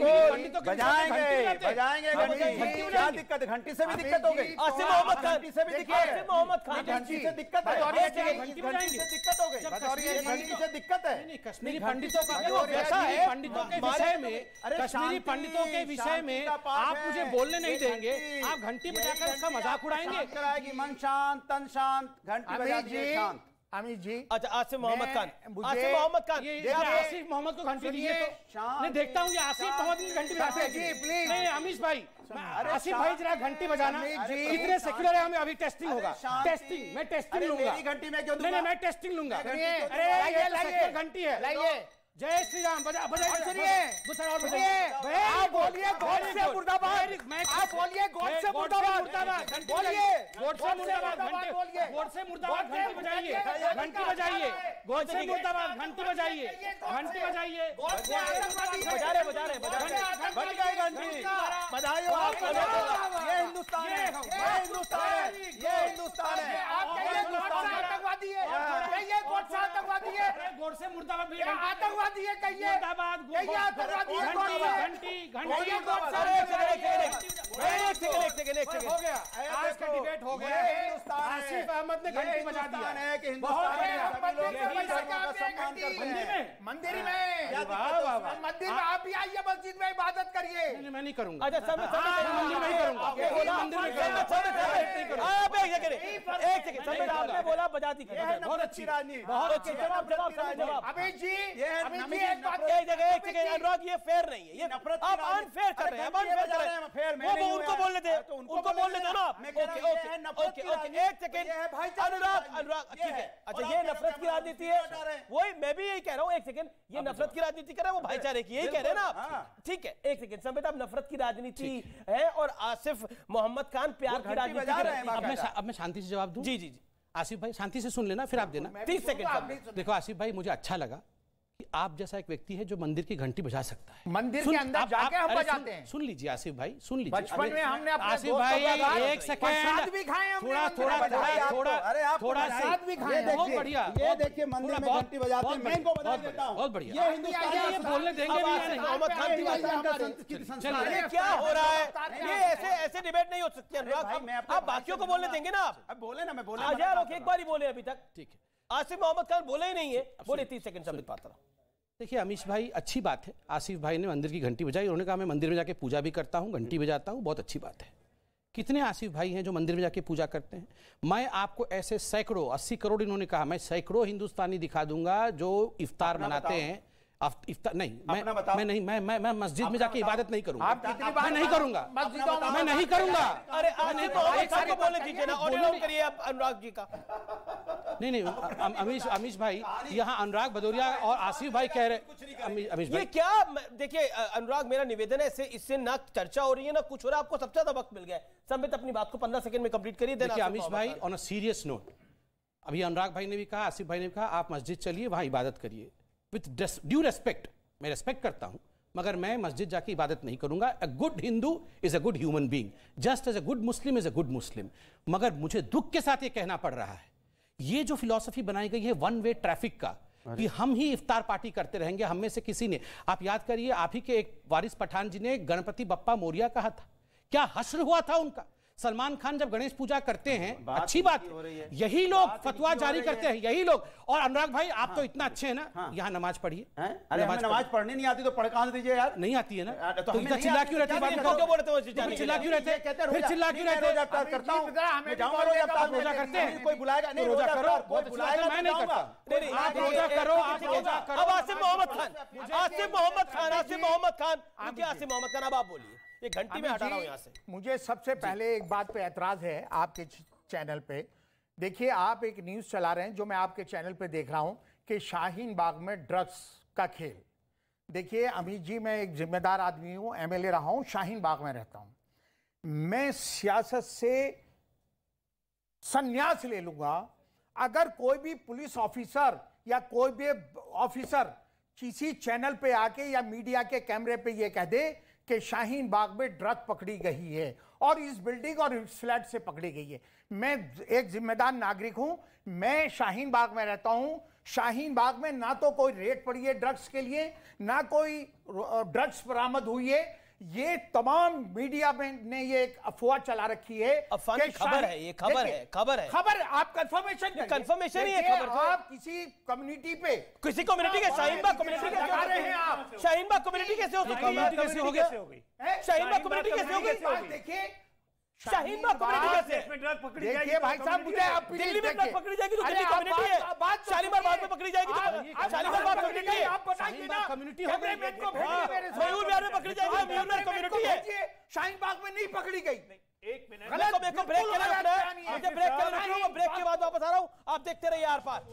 बजाएंगे बजाएंगे घंटी, क्या दिक्कत है? घंटी से भी दिक्कत हो गई। आसिफ मोहम्मद खान, घंटी से भी दिक्कत, आसिफ मोहम्मद खान, घंटी से दिक्कत है, घंटी से दिक्कत हो गई, घंटी से दिक्कत है। कश्मीरी पंडितों का वो वैसा है, पंडितों के विषय में, कश्मीरी पंडितों के विषय में आप मुझे बोलने नहीं देंगे, आप घंटी बजाकर उसका मजाक उड़ाएंगे। मन शांत तन शांत, घंटी बजा के शांत। अमित जी, अच्छा आसिफ मोहम्मद खान, आसिफ मोहम्मद खान, ये आसिफ मोहम्मद को घंटी दीजिए तो मैं देखता हूँ ये आसिफ मोहम्मद की घंटी बजाते हैं। जी प्लीज। नहीं अमीश भाई, आसिफ भाई जरा घंटी बजाना। कितने सेक्युलर है, हमें अभी टेस्टिंग होगा, टेस्टिंग, मैं टेस्टिंग लूंगा। घंटी में क्यों? नहीं नहीं, मैं टेस्टिंग लूंगा। अरे ये सेक्युलर घंटी है, लाइए। जय श्री राम, बजा बजाइए, सुनिए, दूसरा और बजाइए। आप बोलिए गॉड से मुर्दाबाद, आप बोलिए गॉड से मुर्दाबाद, बोलिए गॉड से मुर्दाबाद, घंटी गॉड से मुर्दाबाद, घंटी बजाइए, घंटी बजाइए, गॉड से मुर्दाबाद, घंटी बजाइए, घंटी बजाइए। बजा रहे बजा रहे बजा रहे बज गई घंटी, बधाई हो। ये हिंदुस्तान है, ये हिंदुस्तान है, ये हिंदुस्तान है। आप कहिए गॉड से आतंकवादी है, कहिए गॉड से आतंकवादी है, गॉड से मुर्दाबाद, आतंकवादी है, कहिए मुर्दाबाद, कहिए आतंकवादी है, घंटी घंटी हो गया। आज का डिबेट हो गया। आसिफ अहमद ने घंटी बजा दिया है कि हिंदुस्तान में सम्मान करते हैं। मंदिर में, मंदिर में आप भी आइए, मस्जिद में इबादत करिए। मैं नहीं करूंगा। अच्छा सब मंदिर नहीं करूंगा, मंदिर नहीं करूंगा। आप एक सेकंड एक सेकंड समय आपने बोला बजा दी, बहुत अच्छी राजनीति, बहुत अच्छी जवाब जवाब जवाब। अमित जी, अमित जी एक बात, एक जगह एक सेकंड अनुराग, ये फेयर नहीं है, ये आप अनफेयर कर रहे हैं, आप अनफेयर कर रहे हैं। वो उनको बोलने दे, उनको बोलने दो ना। ओके ओके ओके, एक सेकंड अनुराग, अनुराग ठीक है। अच्छा ये नफरत की राजनीति है, वही मैं भी यही कह रहा हूँ। एक सेकंड, ये नफरत की राजनीति कर रहा है, वो भाईचारे की, यही कह रहे हैं ना? ठीक है, एक सेकंड संबित, आप नफरत की राजनीति है और आसिफ मोहम्मद खान प्यार की राजनीति कर रहे हैं। अब मैं अब मैं शांति से जवाब दूं? जी जी जी आसिफ भाई शांति से सुन लेना, फिर आप देना। तीस सेकंड। देखो आसिफ भाई, मुझे अच्छा लगा कि आप जैसा एक व्यक्ति है जो मंदिर की घंटी बजा सकता है। मंदिर के अंदर जाके हम बजाते हैं। सुन लीजिए आसिफ भाई, सुन लीजिए। बचपन में हमने अपने आसिफ भाई एक सेकंड, भी खाए, थोड़ा थोड़ा थोड़ा थोड़ा अरे आप थोड़ा साथ भी खाए। बहुत बढ़िया, ये देखिए मंदिर में घंटी बजाते हैं, मैं इनको बता देता हूं। बहुत बढ़िया, ये हिंदुस्तान ये बोलने देंगे भी या नहीं? मोहम्मद खान की बात, चलिए क्या हो रहा है? ये ऐसे ऐसे डिबेट नहीं हो सकती अनुराग। आप बाकियों को बोलने देंगे ना? आप बोले ना, मैं बोला आज यार एक बार ही बोले अभी तक। ठीक है, आसिफ मोहम्मद खान बोले ही नहीं है, बोले तीस सेकंड संबित पात्रा। देखिए अमीश भाई, अच्छी बात है, आसिफ भाई ने मंदिर की घंटी बजाई, उन्होंने कहा मैं मंदिर में जाके पूजा भी करता हूँ, घंटी बजाता हूँ, बहुत अच्छी बात है। कितने आसिफ भाई हैं जो मंदिर में जाके पूजा करते हैं? मैं आपको ऐसे सैकड़ों, अस्सी करोड़ इन्होंने कहा, मैं सैकड़ों हिंदुस्तानी दिखा दूंगा जो इफ्तार मनाते हैं। इफ्तार नहीं, मैं मैं नहीं मैं मैं मैं मस्जिद में जाके इबादत नहीं करूंगा, मैं नहीं करूंगा, मैं नहीं करूंगा। अरे आपको बोलने दीजिए ना, ऑडियो करिए आप अनुराग जी का। नहीं नहीं अमीश अमीश भाई, यहाँ अनुराग भदौरिया और आसिफ भाई कह रहे, अमीश भाई ये क्या? देखिए अनुराग, मेरा निवेदन है, इससे इससे ना चर्चा हो रही है ना कुछ हो रहा है, आपको सबसे ज्यादा वक्त मिल गया है। संबित अपनी बात को पंद्रह सेकंड में कंप्लीट करिए। देखिए अमीश भाई, ऑन अ सीरियस नोट, अभी अनुराग भाई ने भी कहा, आसिफ भाई ने भी कहा, आप मस्जिद चलिए, वहां इबादत करिए, विथ ड्यू रेस्पेक्ट, मैं रेस्पेक्ट करता हूं, मगर मैं मस्जिद जाके इबादत नहीं करूंगा। A good Hindu is a good human being, just as a good Muslim is a good Muslim. मगर मुझे दुख के साथ ये कहना पड़ रहा है, ये जो फिलॉसफी बनाई गई है वन वे ट्रैफिक का, कि हम ही इफ्तार पार्टी करते रहेंगे, हम में से किसी ने, आप याद करिए, आप ही के एक वारिस पठान जी ने गणपति बप्पा मोरिया कहा था, क्या हश्र हुआ था उनका? सलमान खान जब गणेश पूजा करते हैं, अच्छी बात है, यही लोग फतवा जारी करते हैं, यही लोग। और अनुराग भाई आप हाँ, तो इतना अच्छे हैं ना, हाँ, यहाँ नमाज पढ़िए। अरे नमाज, नमाज पढ़ने नहीं आती तो पढ़ कहां से दीजिए यार? नहीं आती है ना, तो इतना चिल्ला क्यों रहते हैं? चिल्ला क्यों रहते हैं? फिर चिल्ला क्यों रहते हैं? रोजा करता हूं, मैं जाऊंगा रोजा, आप रोजा करते हैं? कोई बुलाएगा नहीं, रोजा करो, कोई बुलाएगा, मैं नहीं करता। आप रोजा करो, आप रोजा करो। अब आसिफ मोहम्मद खान, आसिफ मोहम्मद खान, आसिफ मोहम्मद खान, क्या आसिफ मोहम्मद खान, अब आप बोलिए, एक घंटी में हटा रहा हूं यहां से। मुझे सबसे पहले एक बात पे एतराज है आपके चैनल पे। देखिए, आप एक न्यूज चला रहे हैं जो मैं आपके चैनल पे देख रहा हूं कि शाहीन बाग में ड्रग्स का खेल। देखिए अमित जी, मैं एक जिम्मेदार आदमी हूं, एमएलए रहा हूं, शाहीन बाग में रहता हूं। मैं सियासत से संन्यास ले लूंगा अगर कोई भी पुलिस ऑफिसर या कोई भी ऑफिसर किसी चैनल पे आके या मीडिया के कैमरे पे ये कह दे कि शाहीन बाग में ड्रग पकड़ी गई है और इस बिल्डिंग और इस फ्लैट से पकड़ी गई है। मैं एक जिम्मेदार नागरिक हूं, मैं शाहीन बाग में रहता हूं। शाहीन बाग में ना तो कोई रेड पड़ी है ड्रग्स के लिए, ना कोई ड्रग्स बरामद हुई है। ये तमाम मीडिया में ने ये एक अफवाह चला रखी है, अफवाह खबर है, ये खबर है, खबर है, खबर आप कंफर्मेशन कंफर्मेशन ही है खबर। आप किसी कम्युनिटी पे, किसी कम्युनिटी के, शाहीन बाग कम्युनिटी कैसे हो रहे हैं आप? शाहीन बाग कम्युनिटी कैसे हो सकती है? कैसे हो गया? शाहीन बाग कम्युनिटी कैसे हो गई? देखिए शाहीन बाग कम्युनिटी कैसे? देखिए भाई साहब, मुझे आप दिल्ली में ड्रग पकड़ी जाएगी तो दिल्ली कम्युनिटी है, शालीमार बाग में पकड़ी जाएगी तो शालीमार बाग कम्युनिटी है, आप बताइए ना, कम्युनिटी हो गई। मयूर विहार में पकड़ी जाएगी, मयूर विहार कम्युनिटी है, शाहीन बाग में नहीं पकड़ी गई। एक मिनट, मेरे को मेरे को ब्रेक करना रखना है, मुझे ब्रेक करना रखना है, ब्रेक के बाद वापस आ रहा हूं, आप देखते रहिए आर पार।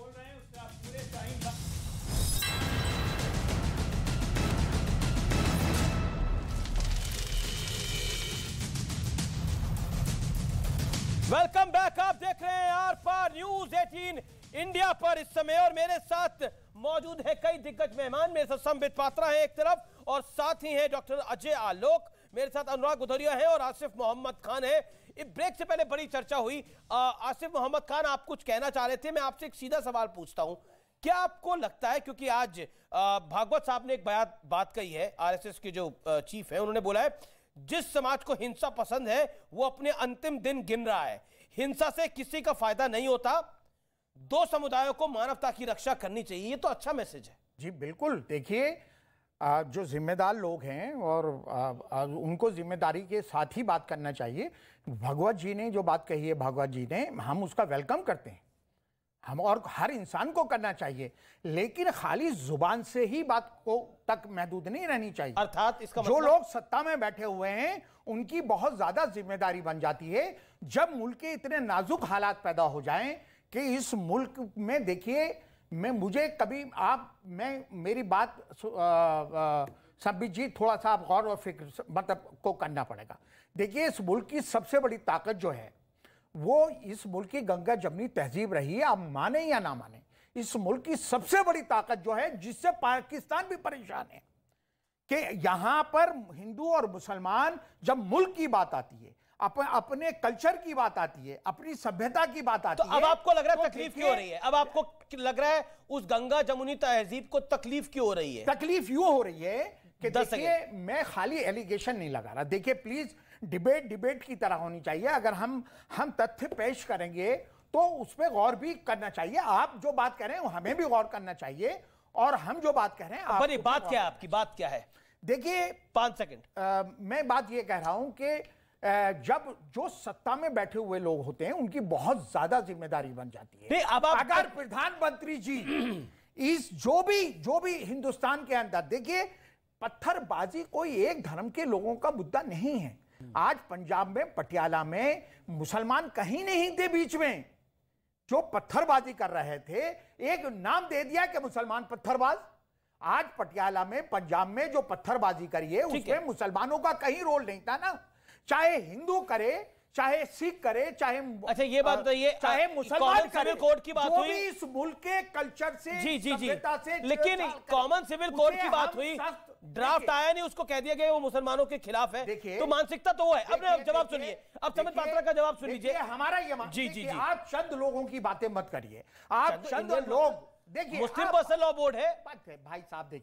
वेलकम बैक, आप देख रहे हैं आर पार न्यूज अठारह इंडिया पर इस समय, और मेरे साथ मौजूद है कई दिग्गज मेहमान। मेरे साथ संबित पात्रा है एक तरफ और साथ ही है डॉक्टर अजय आलोक, मेरे साथ अनुराग गुधरिया है और आसिफ मोहम्मद खान है। इस ब्रेक से पहले बड़ी चर्चा हुई। आ, आसिफ मोहम्मद खान, आप कुछ कहना चाह रहे थे, मैं आपसे एक सीधा सवाल पूछता हूं। क्या आपको लगता है, क्योंकि आज भागवत साहब ने एक बयान बात कही है, आरएसएस के जो चीफ है, उन्होंने बोला है जिस समाज को हिंसा पसंद है वो अपने अंतिम दिन गिन रहा है, हिंसा से किसी का फायदा नहीं होता, दो समुदायों को मानवता की रक्षा करनी चाहिए। ये तो अच्छा मैसेज है। जी बिल्कुल, देखिए जो जिम्मेदार लोग हैं और आ, आ, उनको जिम्मेदारी के साथ ही बात करना चाहिए। भगवत जी ने जो बात कही है, भागवत जी ने, हम उसका वेलकम करते हैं, हम और हर इंसान को करना चाहिए, लेकिन खाली जुबान से ही बात को तक महदूद नहीं रहनी चाहिए। अर्थात इसका जो लोग सत्ता में बैठे हुए हैं उनकी बहुत ज्यादा जिम्मेदारी बन जाती है जब मुल्क के इतने नाजुक हालात पैदा हो जाएं कि इस मुल्क में, देखिए मैं मुझे कभी आप मैं मेरी बात संबित जी थोड़ा सा आप गौर और फिक्र मतलब को करना पड़ेगा। देखिए इस मुल्क की सबसे बड़ी ताकत जो है वो इस मुल्क की गंगा जमनी तहजीब रही है, आप माने या ना माने। इस मुल्क की सबसे बड़ी ताकत जो है, जिससे पाकिस्तान भी परेशान है, कि यहां पर हिंदू और मुसलमान जब मुल्क की बात आती है, अप, अपने कल्चर की बात आती है, अपनी सभ्यता की बात आती तो है, अब आपको लग रहा है तो तकलीफ क्यों हो रही है? अब आपको लग रहा है उस गंगा जमुनी तहजीब को तकलीफ क्यों हो रही है? तकलीफ यूं हो रही है कि देखिए मैं खाली एलिगेशन नहीं लगा रहा। देखिए प्लीज, डिबेट डिबेट की तरह होनी चाहिए। अगर हम हम तथ्य पेश करेंगे तो उस पर गौर भी करना चाहिए। आप जो बात कर रहे हैं हमें भी गौर करना चाहिए, और हम जो बात कर रहे हैं बड़ी बात क्या है, आपकी बात क्या है? देखिए पांच सेकंड, मैं बात ये कह रहा हूं कि जब जो सत्ता में बैठे हुए लोग होते हैं उनकी बहुत ज्यादा जिम्मेदारी बन जाती है। अब आप अगर प्रधानमंत्री जी इस जो भी जो भी हिंदुस्तान के अंदर, देखिए पत्थरबाजी कोई एक धर्म के लोगों का मुद्दा नहीं है। आज पंजाब में, पटियाला में मुसलमान कहीं नहीं थे बीच में जो पत्थरबाजी कर रहे थे, एक नाम दे दिया कि मुसलमान पत्थरबाज। आज पटियाला में, पंजाब में जो पत्थरबाजी करी है उसमें मुसलमानों का कहीं रोल नहीं था ना, चाहे हिंदू करे, चाहे सिख करे, चाहे अच्छा ये बात बताइए, चाहे मुसलमान सिविल कोड की बात हुई, इस मुल्क के कल्चर से, जी जी जी, से लेकिन कॉमन सिविल कोड की बात हुई, ड्राफ्ट आया नहीं, उसको कह दिया गया वो मुसलमानों के खिलाफ है, तो मानसिकता तो वो है। अब जवाब सुनिए, अब संबित पात्रा का जवाब सुन लीजिए। हमारा ये मान, जी जी जी, आप चंद लोगों की बातें मत करिए, आप चंद लोग, देखिए मुस्लिम पर्सनल लॉ बोर्ड है भाई साहब, देखिए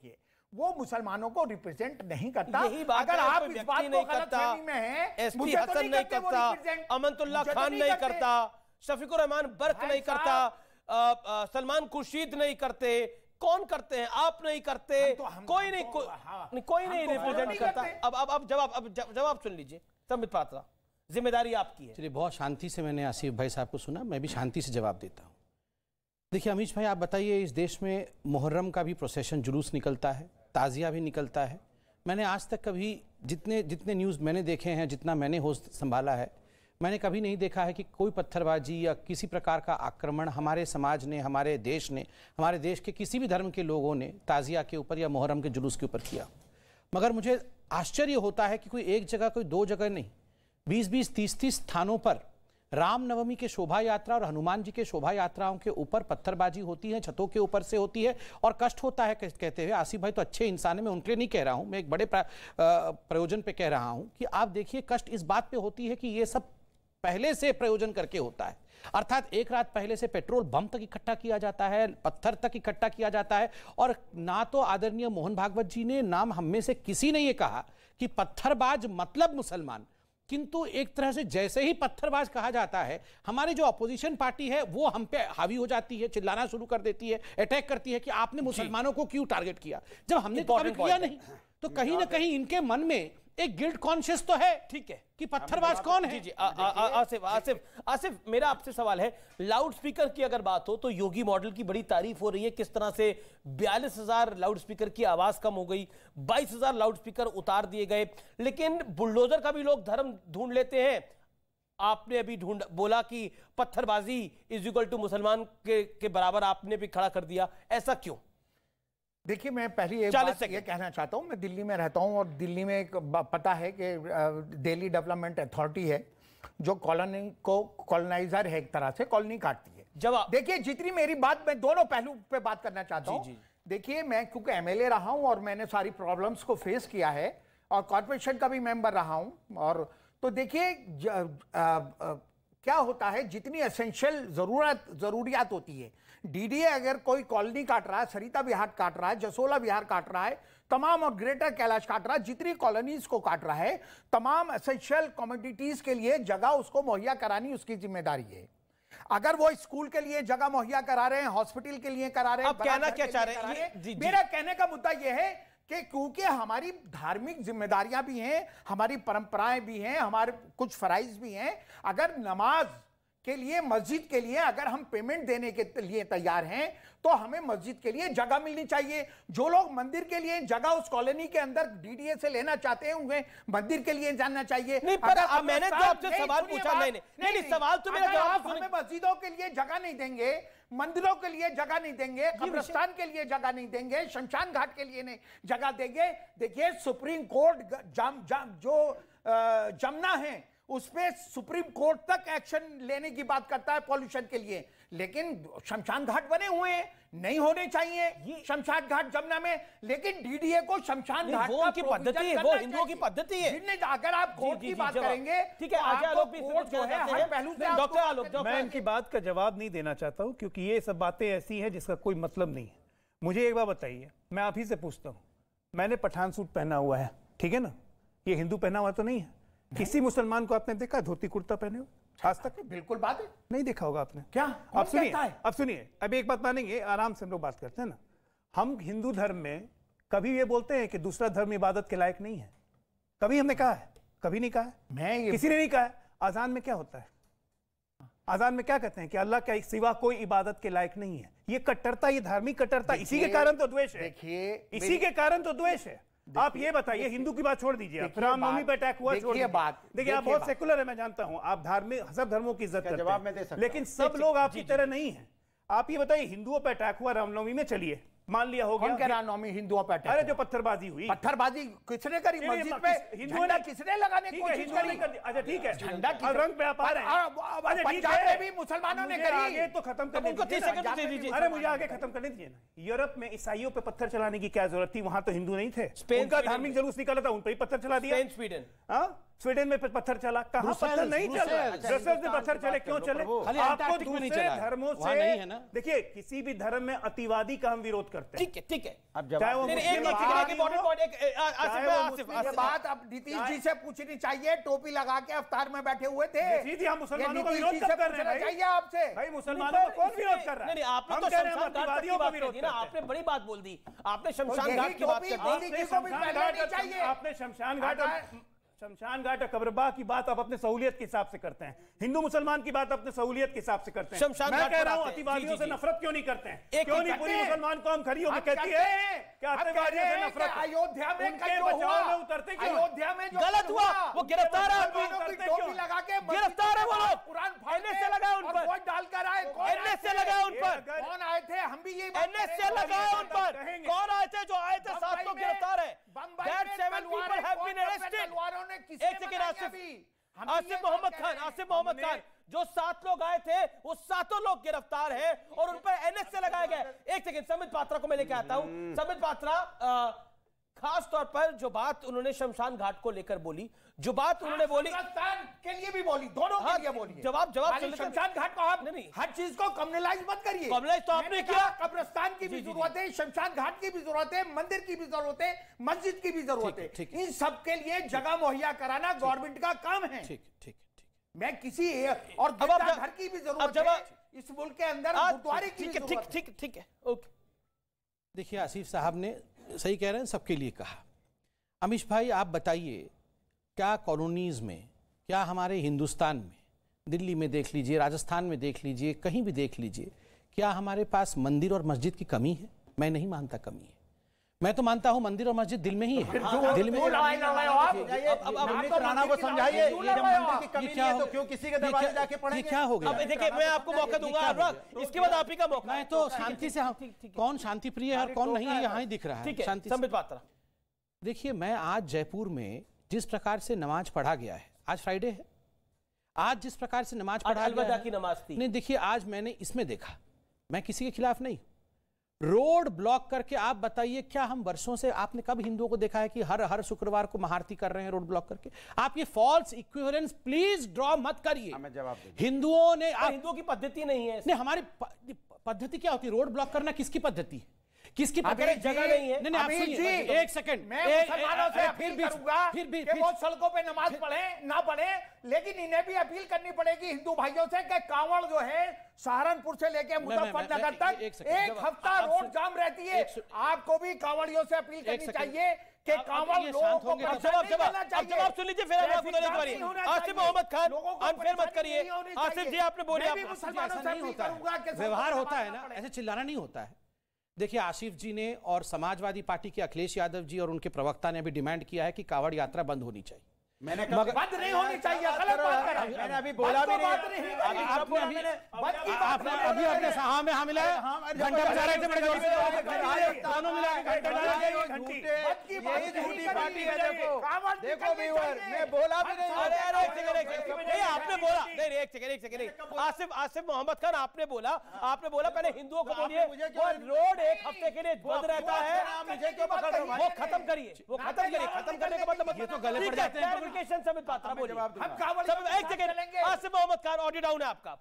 वो मुसलमानों को रिप्रेजेंट नहीं करता। यही बात अगर है, आप कोई इस व्यक्ति बात नहीं को करता, गलतफहमी में हैं, एसपी मुझे तो हसन नहीं करते वो करता, represent, अमनतुल्लाह मुझे तो खान नहीं करते। करता, शफीकुर रहमान बर्क भाई नहीं करता, साहब, अ, अ, सलमान खुर्शीद नहीं करते, कौन करते हैं? आप नहीं करते, हम तो- हम- कोई हम नहीं तो- कोई हाँ, नहीं, कोई हम नहीं तो रिप्रेजेंट नहीं करता। करते। अब अब अब जवाब अब ज- जवाब सुन लीजिए संबित पात्रा, जिम्मेदारी आपकी है। चलिए, बहुत शांति से मैंने आसिफ भाई साहब को सुना, मैं भी शांति से जवाब देता हूँ। देखिए अमीश भाई, आप बताइए, इस देश में मुहर्रम का भी प्रोसेशन जुलूस निकलता है, ताज़िया भी निकलता है। मैंने आज तक कभी जितने जितने न्यूज़ मैंने देखे हैं, जितना मैंने होस्ट संभाला है, मैंने कभी नहीं देखा है कि कोई पत्थरबाजी या किसी प्रकार का आक्रमण हमारे समाज ने, हमारे देश ने, हमारे देश के किसी भी धर्म के लोगों ने ताज़िया के ऊपर या मुहर्रम के जुलूस के ऊपर किया। मगर मुझे आश्चर्य होता है कि कोई एक जगह, कोई दो जगह नहीं, बीस बीस तीस तीस स्थानों पर रामनवमी के शोभा यात्रा और हनुमान जी के शोभा यात्राओं के ऊपर पत्थरबाजी होती है, छतों के ऊपर से होती है, और कष्ट होता है कहते हुए। आसिफ भाई तो अच्छे इंसान है, मैं उनके लिए नहीं कह रहा हूं, मैं एक बड़े प्रयोजन पे कह रहा हूं कि आप देखिए, कष्ट इस बात पे होती है कि ये सब पहले से प्रयोजन करके होता है। अर्थात एक रात पहले से पेट्रोल बम तक इकट्ठा किया जाता है, पत्थर तक इकट्ठा किया जाता है, और ना तो आदरणीय मोहन भागवत जी ने, नाम हम में से किसी ने ये कहा कि पत्थरबाज मतलब मुसलमान। किंतु एक तरह से जैसे ही पत्थरबाज कहा जाता है, हमारी जो अपोजिशन पार्टी है वो हम पे हावी हो जाती है, चिल्लाना शुरू कर देती है, अटैक करती है कि आपने मुसलमानों को क्यों टारगेट किया, जब हमने तो कभी किया नहीं। तो कहीं ना कहीं इनके मन में एक गिल्ट कॉन्शियस तो है, ठीक है, कि पत्थरबाज कौन है। जी जी आ- आ- आ- आसिफ आसिफ आसिफ मेरा आपसे सवाल है, लाउड स्पीकर की अगर बात हो तो योगी मॉडल की बड़ी तारीफ हो रही है, किस तरह से बयालीस हजार लाउड स्पीकर की आवाज कम हो गई, बाईस हजार लाउड स्पीकर उतार दिए गए, लेकिन बुलडोजर का भी लोग धर्म ढूंढ लेते हैं। आपने अभी ढूंढ बोला कि पत्थरबाजी इज इक्वल टू मुसलमान के, के बराबर आपने भी खड़ा कर दिया, ऐसा क्यों? देखिए, मैं पहली एक बात ये कहना चाहता हूं, मैं दिल्ली में रहता हूं और दिल्ली में एक पता है कि दिल्ली डेवलपमेंट अथॉरिटी है जो कॉलोनी को कॉलोनाइजर है, एक तरह से कॉलोनी काटती है। जवाब देखिए, जितनी मेरी बात, मैं दोनों पहलू पे बात करना चाहता हूं। देखिए, मैं क्योंकि एमएलए रहा हूं और मैंने सारी प्रॉब्लम्स को फेस किया है, और कॉर्पोरेशन का भी मेंबर रहा हूं, और तो देखिए क्या होता है, जितनी एसेंशियल जरूरत जरूरियात होती है, डीडीए अगर कोई कॉलोनी काट रहा है, सरिता विहार काट रहा है, जसोला विहार काट रहा है, तमाम, और ग्रेटर कैलाश काट रहा है, जितनी कॉलोनीज को काट रहा है, तमाम एसेंशियल कमोडिटीज के लिए जगह उसको मुहैया करानी उसकी जिम्मेदारी है। अगर वो स्कूल के लिए जगह मुहैया करा रहे हैं, हॉस्पिटल के लिए करा रहे हैं, आप कहना क्या चाह रहे हैं? मेरा कहने का मुद्दा यह है कि क्योंकि हमारी धार्मिक जिम्मेदारियां भी हैं, हमारी परंपराएं भी हैं, हमारे कुछ फराइज भी हैं, अगर नमाज के लिए, मस्जिद के लिए अगर हम पेमेंट देने के लिए तैयार हैं, तो हमें मस्जिद के लिए जगह मिलनी चाहिए। जो लोग मंदिर के लिए जगह उस कॉलोनी के अंदर डीडीए से लेना चाहते हैं, उन्हें मंदिर के लिए जानना चाहिए। नहीं, पर अब मैंने जो आपसे सवाल पूछा, नहीं नहीं नहीं, नहीं सवाल तो मेरा जवाब आप हमें मस्जिदों के लिए जगह नहीं देंगे, मंदिरों के लिए जगह नहीं देंगे, कब्रिस्तान के लिए जगह नहीं देंगे, शमशान घाट के लिए नहीं जगह देंगे। देखिए, सुप्रीम कोर्ट जम, जम, जो जमुना है उस पे सुप्रीम कोर्ट तक एक्शन लेने की बात करता है पॉल्यूशन के लिए, लेकिन शमशान घाट बने हुए हैं, नहीं होने चाहिए शमशान घाट जमुना में, लेकिन डीडीए को शमशान घाट वो उनकी पद्धति है, वो हिंदुओं की पद्धति है। अगर आप कोर्ट की बात करेंगे, ठीक है, आगे आलोक भी कोर्ट जो है हर पहलू से, डॉक्टर आलोक, मैं इनकी बात का जवाब नहीं देना चाहता हूं, क्योंकि ये सब बातें ऐसी हैं जिसका कोई मतलब नहीं है। मुझे एक बात बताइए, मैं आप ही से पूछता हूं, मैंने पठान सूट पहना हुआ है, ठीक है ना, ये हिंदू पहना हुआ तो नहीं है? किसी मुसलमान को आपने देखा धोती कुर्ता पहने हुए आज तक? बिल्कुल बात है, नहीं देखा होगा आपने। क्या अब सुनिए, अब सुनिए, अब एक बात मानेंगे, आराम से हम लोग बात करते हैं ना। हम हिंदू धर्म में कभी ये बोलते हैं कि दूसरा धर्म इबादत के लायक नहीं है? कभी हमने कहा है? कभी नहीं कहा है, मैं ये... किसी ने नहीं कहा है। अजान में क्या होता है? अजान में क्या कहते हैं कि अल्लाह के सिवा कोई इबादत के लायक नहीं है। ये कट्टरता, ये धार्मिक कट्टरता, इसी के कारण तो द्वेष है। देखिए, इसी के कारण तो द्वेष है। आप ये बताइए, हिंदू की बात छोड़ दीजिए, रामनवमी पे अटैक हुआ, छोड़ दीजिए बात। देखिए, आप बहुत सेकुलर है, मैं जानता हूं, आप धार्मिक सब धर्मों की इज्जत करते जवाब मैं दे सकता हैं, लेकिन सब लोग आपकी तरह नहीं है। आप ये बताइए, हिंदुओं पे अटैक हुआ रामनवमी में, चलिए मान लिया हो गया, रामनवमी हिंदुओं पे अटैक, अरे जो पत्थरबाजी हुई, पत्थरबाजी किसने करी? मस्जिद पे झंडा किसने लगाने की कोशिश करी? अच्छा ठीक है, झंडा रंग व्यापार है, पंजाब में भी मुसलमानों ने करी। आगे तो खत्म करने दीजिए, अरे मुझे आगे खत्म करने दीजिए ना। यूरोप में ईसाइयों पे पत्थर चलाने की क्या जरूरत थी? वहां तो हिंदू नहीं थे, उनका धार्मिक जुलूस निकाला था, उन पर ही पत्थर चला दिया। स्वीडन, हाँ स्वीडन में पत्थर चला, कहां पत्थर नहीं चल रहा है? ब्रसेल्स में पत्थर चले, क्यों चले? आपको दूसरे धर्मों से, देखिए किसी भी धर्म में अतिवादी का हम विरोध करते हैं, ठीक है ठीक है। चाहे वो ये बात अब नीतीश जी से पूछनी चाहिए, टोपी लगा के अवतार में बैठे हुए थे। सीधी हम मुसलमानों का विरोध कब कर रहे हैं चाहिए आपसे? भाई मुसलमानों को कौन विरोध कर रहा है? नहीं आपने तो शमशान घाट की बात कर दी ना, आपने बड़ी बात बोल दी, आपने शमशान घाट की बात कर दी। आपने शमशान घाट शमशान घाट और कब्रबाह की बात आप अपने सहूलियत के हिसाब से करते हैं, हिंदू मुसलमान की बात अपने सहूलियत के हिसाब से करते हैं। शमशान मैं घाट कह पर रहा हूं आते हैं। अतिवादियों जी, से जी, नफरत क्यों नहीं करते हैं? एक क्यों एक नहीं पूरी करते हैं। मुसलमान कौम खड़ी होकर हम कहती करते है हैं। कि हम अतिवादियों कहते से हैं नफरत कि है। अयोध्या में उनके कल जो बचाव हुआ, में उतरते क्यों? अयोध्या में जो गलत कल हुआ, वो गिरफ्तार है, मुसलमानों की करते टोपी क्यों? लगा के गिरफ्तार है वो लोग, कुरान एनएसए लगा उन पर, वोट डालकर आए। कौन आए एनएसए थे? लगा उन पर, कौन आए थे? हम भी ये बात एनएसए करेंगे। लगा उन पर, कौन आए थे? जो आए थे सात लोग बम्बई गिरफ्तार है। बम्बई That में seven people तलवारें have कौन been से arrested। तलवारों ने किसे एक सेकंड बनाई आसिफ, अभी? हम भी ये आसिफ बात मोहम्मद कह खान, रहे हैं। आसिफ मोहम्मद खान, जो सात लोग आए थे वो सातों लोग गिरफ्तार हैं और उन पर एनएसए लगाया गया। एक सेकंड, संबित पात्रा को मैं लेके आता हूं। संबित पात्रा, अ, खास तौर पर जो बात उन्होंने शमशान घाट को लेकर बोली, जो बात उन्होंने बोली पाकिस्तान के लिए भी बोली, दोनों हाँ, के लिए बोली। जवाब जवाब खाली सुन- शमशान घाट को आप नहीं, नहीं। हर चीज को कम्युनलाइज मत करिए। कम्युनलाइज तो आपने मैंने किया। कहा कब्रिस्तान की भी जी, जी, जरूरत है, शमशान घाट की भी जरूरत है, मंदिर की भी जरूरत है, मस्जिद की भी जरूरत है। ठीक इन सब के लिए जगह मुहैया कराना गवर्नमेंट का काम है। ठीक ठीक ठीक। मैं किसी और अब आप गिरजाघर की भी अब जरूरत जब है, इस मुल्क के अंदर गुरुद्वारे की भी ठीक है, जरूरत ठीक है। ठीक ठीक है, ओके। देखिए आसिफ साहब ने सही कह रहे हैं, सबके लिए कहा। अमीश भाई आप बताइए, क्या कॉलोनीज में, क्या हमारे हिंदुस्तान में, दिल्ली में देख लीजिए, राजस्थान में देख लीजिए, कहीं भी देख लीजिए, क्या हमारे पास मंदिर और मस्जिद की कमी है? मैं नहीं मानता कमी है। मैं तो मानता हूं मंदिर और मस्जिद दिल में ही है। दिल में लड़ाई लड़ाई आप अब अब अमित राणा को समझाइए, ये जब मंदिर की कमी ये क्या नहीं है तो हो- क्यों किसी के ये दरबाजे क्या- जाके ये पढ़ेंगे? क्या हो गया? अब देखिए मैं आपको मौका दूंगा अनुराग, इसके बाद आप ही का मौका। मैं तो शांति से, कौन शांति प्रिय है और कौन नहीं है यहाँ ही दिख रहा ठीक है। है, शांति संबित पात्रा। देखिए, मैं आज जयपुर में जिस प्रकार से नमाज पढ़ा गया है, आज फ्राइडे है, आज जिस प्रकार से नमाज आज पढ़ा अलविदा गया की है, नमाज थी। नहीं देखिए, आज मैंने इसमें देखा, मैं किसी के खिलाफ नहीं, रोड ब्लॉक करके आप बताइए, क्या हम वर्षों से, आपने कब हिंदुओं को देखा है कि हर हर शुक्रवार को महाआरती कर रहे हैं रोड ब्लॉक करके? आप ये फॉल्स इक्विवेलेंस प्लीज ड्रॉ मत करिए। हमें जवाब दीजिए। हिंदुओं ने आप, हिंदुओं की पद्धति नहीं है। नहीं, हमारी प- पद्धति क्या होती है? रोड ब्लॉक करना किसकी पद्धति है? किसकी अभी पद्धति? जगह नहीं है। नहीं नहीं, आप अभी सुनिए, जी, एक सेकंड, मैं एक- मुसलमानों से ए- अपील फिर भी- करूंगा फिर भी कि फिर- वो सड़कों पे नमाज पढ़े ना पढ़े, लेकिन इन्हें भी अपील करनी पड़ेगी हिंदू भाइयों से कि कांवड़ जो है सहारनपुर से लेके मुजफ्फरनगर मैं- तक एक सेकंड, एक जब- हफ्ता आप- रोड जाम रहती है। एक से- आपको भी कांवड़ियों से अपील करनी सेकंड। चाहिए कि अब- अब कांवड़ ये लोगों शांत को होंगे तो- परेशान जवाब नहीं जवाब करना अब चाहिए। जवाब सुन लीजिए, फिर आप ट्रैफिक आपको जाम बारी। नहीं होना आसिफ चाहिए। मोहम्मद खान लोगों को अनफेयर मत परेशानी करिए। नहीं होनी आसिफ चाहिए। जी आपने बोली, मैं आप भी ऐसा मुसलमानों से नहीं अपील होता करूंगा कि है, सड़कों व्यवहार पे होता नमाज है ना ना, पढ़े। ऐसे चिल्लाना नहीं होता है। देखिए, आसिफ जी ने और समाजवादी पार्टी के अखिलेश यादव जी और उनके प्रवक्ता ने अभी डिमांड किया है कि कांवड़ यात्रा बंद होनी चाहिए। मैंने कहा बंद नहीं होनी चाहिए, गलत बात कर रहे हैं। मैंने अभी बोला भी नहीं। बात नहीं अभी करी। आपने अभी बंद की बात आपने नहीं अभी कर अपने रहे। हाँ में हाँ मिला है, घंटा बजा रहे थे बड़े जोर से, दोनों मिला के घंटा बजा रहे थे, घंटी। बंद की बात यही नहीं झूठी करी। पार्टी है, देखो कांवड़ देखो निकलनी व्यूअर, चाहिए। मैं बोला भी नहीं। अरे अरे एक सेकंड एक सेकंड नहीं, आपने बोला नहीं नहीं, एक सेकंड एक सेकंड नहीं। आसिफ आसिफ मोहम्मद खान आपने बोला, आपने बोला पहले हिंदुओं को बोलिए वो रोड एक हफ्ते के लिए बंद रहता है, मुझे क्यों पकड़ रहे हो? वो खत्म करिए, वो खत्म करिए, खत्म करने का मतलब ये तो गले पड़ जाते हैं। कम्युनिकेशन समित पात्रा बोलिए। हम कांवड़ सब एक second, Asif Mohammad Khan audio down है आपका।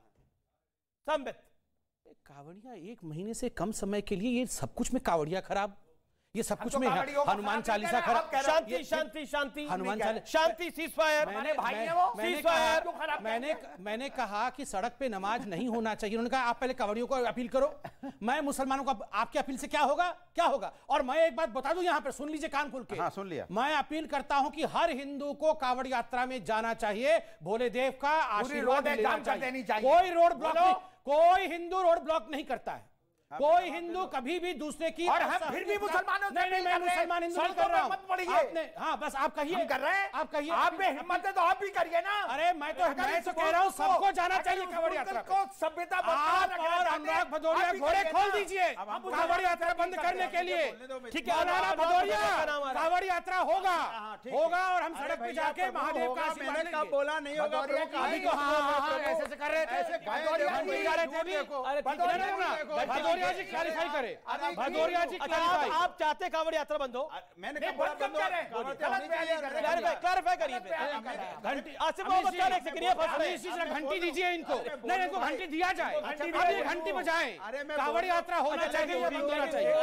संबित, कावड़िया एक महीने से कम समय के लिए, ये सब कुछ में कावड़िया खराब, ये सब कुछ तो में कावड़ियों को हनुमान खराब चालीसा नहीं कह रहे, खराब। आप कह रहे शांति शांति शांति हनुमान चालीसा शांति, सीज फायर। मैंने भाई है वो, मैंने सीज फायर। कहा, क्यों खराब मैंने करेंगे? मैंने कहा कि सड़क पे नमाज नहीं होना चाहिए। उन्होंने कहा आप पहले कावड़ियों को अपील करो। मैं मुसलमानों को, आपकी अपील से क्या होगा? क्या होगा? और मैं एक बात बता दूं, यहाँ पर सुन लीजिए कान खोल के। हाँ, सुन लिया। मैं अपील करता हूं कि हर हिंदू को कावड़ यात्रा में जाना चाहिए, भोले देव का आशीर्वाद रोड लेना जाम कर देनी चाहिए। चाहिए। कोई रोड ब्लॉक बोलो। नहीं, कोई हिंदू रोड ब्लॉक नहीं करता है। कोई हिंदू कभी भी दूसरे की, और हम फिर भी मुसलमानों से नहीं नहीं, मैं अपील कर रहे हैं। मुसलमान हिंदू नहीं सड़कों कर रहा पे मत हूं। पड़िए। आपने, हाँ बस आप कहिए, हम कर रहे हैं। आप कहिए, आप में हिम्मत है तो आप भी करिए ना। अरे मैं तो अगर मैं इस तो कह मुल्क रहा हूँ को- सबको जाना अगर चाहिए इस कांवड़ मुल्क यात्रा को सभ्यता बरकरार आप रखना और चाहते अनुराग हैं, भदौरिया आप भी घोड़े करिए खोल ना। दीजिए अब हम कांवड़ यात्रा बंद करने के लिए। ठीक है, मौलाना अनुराग भदौरिया, भदौरिया का नाम आ रहा है। कांवड़ यात्रा होगा, होगा और हम सड़क पे जाके महादेव का आशीर्वाद मैंने लेंगे। कब बोला नहीं होगा? भदौरिया की अभी तो हाँ हाँ हाँ ऐसे ऐसे कर रहे थे, ऐसे भदौरिया देखो, बजा रहे थे अभी। देखो, अरे ठीक है, भदौरिया देखो, भदौरिया भदौरिया जी क्लैरिफाई करे, भदौरिया जी क्लैरिफाई। आप चाहते कांवड़ यात्रा बंद हो? मैंने कहा बंद हो, क्लैरिफाई करिए। घंटी आसिफ मोहम्मद खान एक सेकंड, ये फंस रहे हैं। घंटी दीजिए इनको, नहीं इनको घंटी दिया जाए, अभी घंटी बजाएं। कांवड़ यात्रा होना चाहिए या बंद होना चाहिए?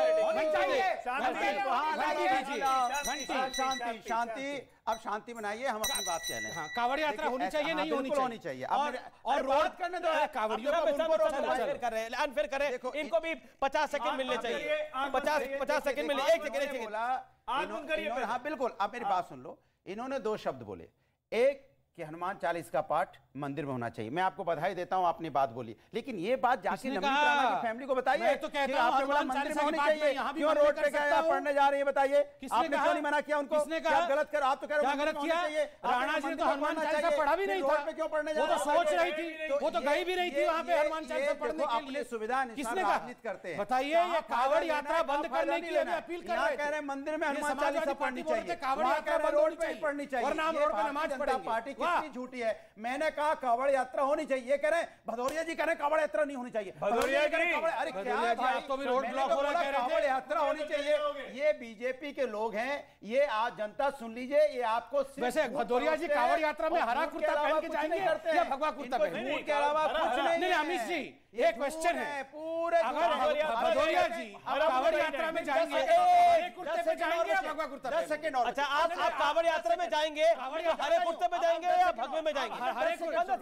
शांति शांति, अब शांति बनाइए, हम अपनी बात कह रहे हैं। हाँ, कांवड़ यात्रा होनी चाहिए, नहीं होनी चाहिए? होनी चाहिए। और और रोड करने दो कांवड़ियों को, अनफेयर कर रहे हैं, अनफेयर कर रहे हैं। इनको भी पचास सेकंड मिलने चाहिए, पचास पचास सेकंड मिले। एक सेकंड, एक सेकंड। हाँ बिल्कुल, अब मेरी बात सुन लो। इन्होंने दो शब्द बोले, एक कि हनुमान चालीस का पाठ मंदिर में होना चाहिए। मैं आपको बधाई देता हूं, आपने बात बोली, लेकिन ये बात जाके नवनीत राणा की फैमिली को बताइए। मैं तो कहता हूं हनुमान मंदिर चालीसा में होनी की बात चाहिए। यहाँ भी क्यों मंदिर रोड कर पे क्या सकता हूं? पढ़ने जा रहे हैं बताइए? किसने आपने कहा? क्यों नहीं मना किया उनको? किसने क्या कहा? गलत कर, आप तो कह रहे क्या हो गलत किया? राणा जी ने तो हनुमान चालीसा पढ़ा भी नहीं था, रोड पे क्यों पढ़ने जा वो रहे तो हैं? सोच रही थी, वो तो गई भी नहीं थी वहां पे हनुमान चालीसा पढ़ने के अपने लिए। सुविधा किसने राजनीति करते हैं? बताइए, ये कांवड़ यात्रा बंद करने के लिए अपील कर रहे थे। कह रहे हैं मंदिर में हनुमान चालीसा पढ़नी चाहिए, कांवड़ यात्रा बंद रोड पे पढ़नी चाहिए, और नाम रोड पे नमाज पढ़ेंगे। पार्टी कितनी झूठी है। मैंने कहा कांवड़ यात्रा होनी चाहिए, ये कह रहे हैं भदौरिया जी कह रहे हैं कांवड़ यात्रा नहीं होनी चाहिए। भदौरिया जी, अरे क्या है भाई, आप तो भी रोड ब्लॉक हो रहा है, कह रहे थे कांवड़ यात्रा होनी चाहिए। ये बीजेपी के लोग हैं, ये आज जनता सुन लीजिए, ये आपको वैसे भदौरिया जी कांवड़ यात्रा में हरा कुर्ता पहन के जाएंगे या भगवा कुर्ता पहन के? के अलावा कुछ नहीं। नहीं अमित जी, ये क्वेश्चन है, पूरे अगर भदौरिया जी कांवड़ यात्रा में जाएंगे हरे कुर्ते पे जाएंगे या भगवा कुर्ता? दस सेकंड और। अच्छा, आप आप कांवड़ यात्रा में जाएंगे, हरे कुर्ते पे जाएंगे या भगवे में जाएंगे? हरे कुर्ते,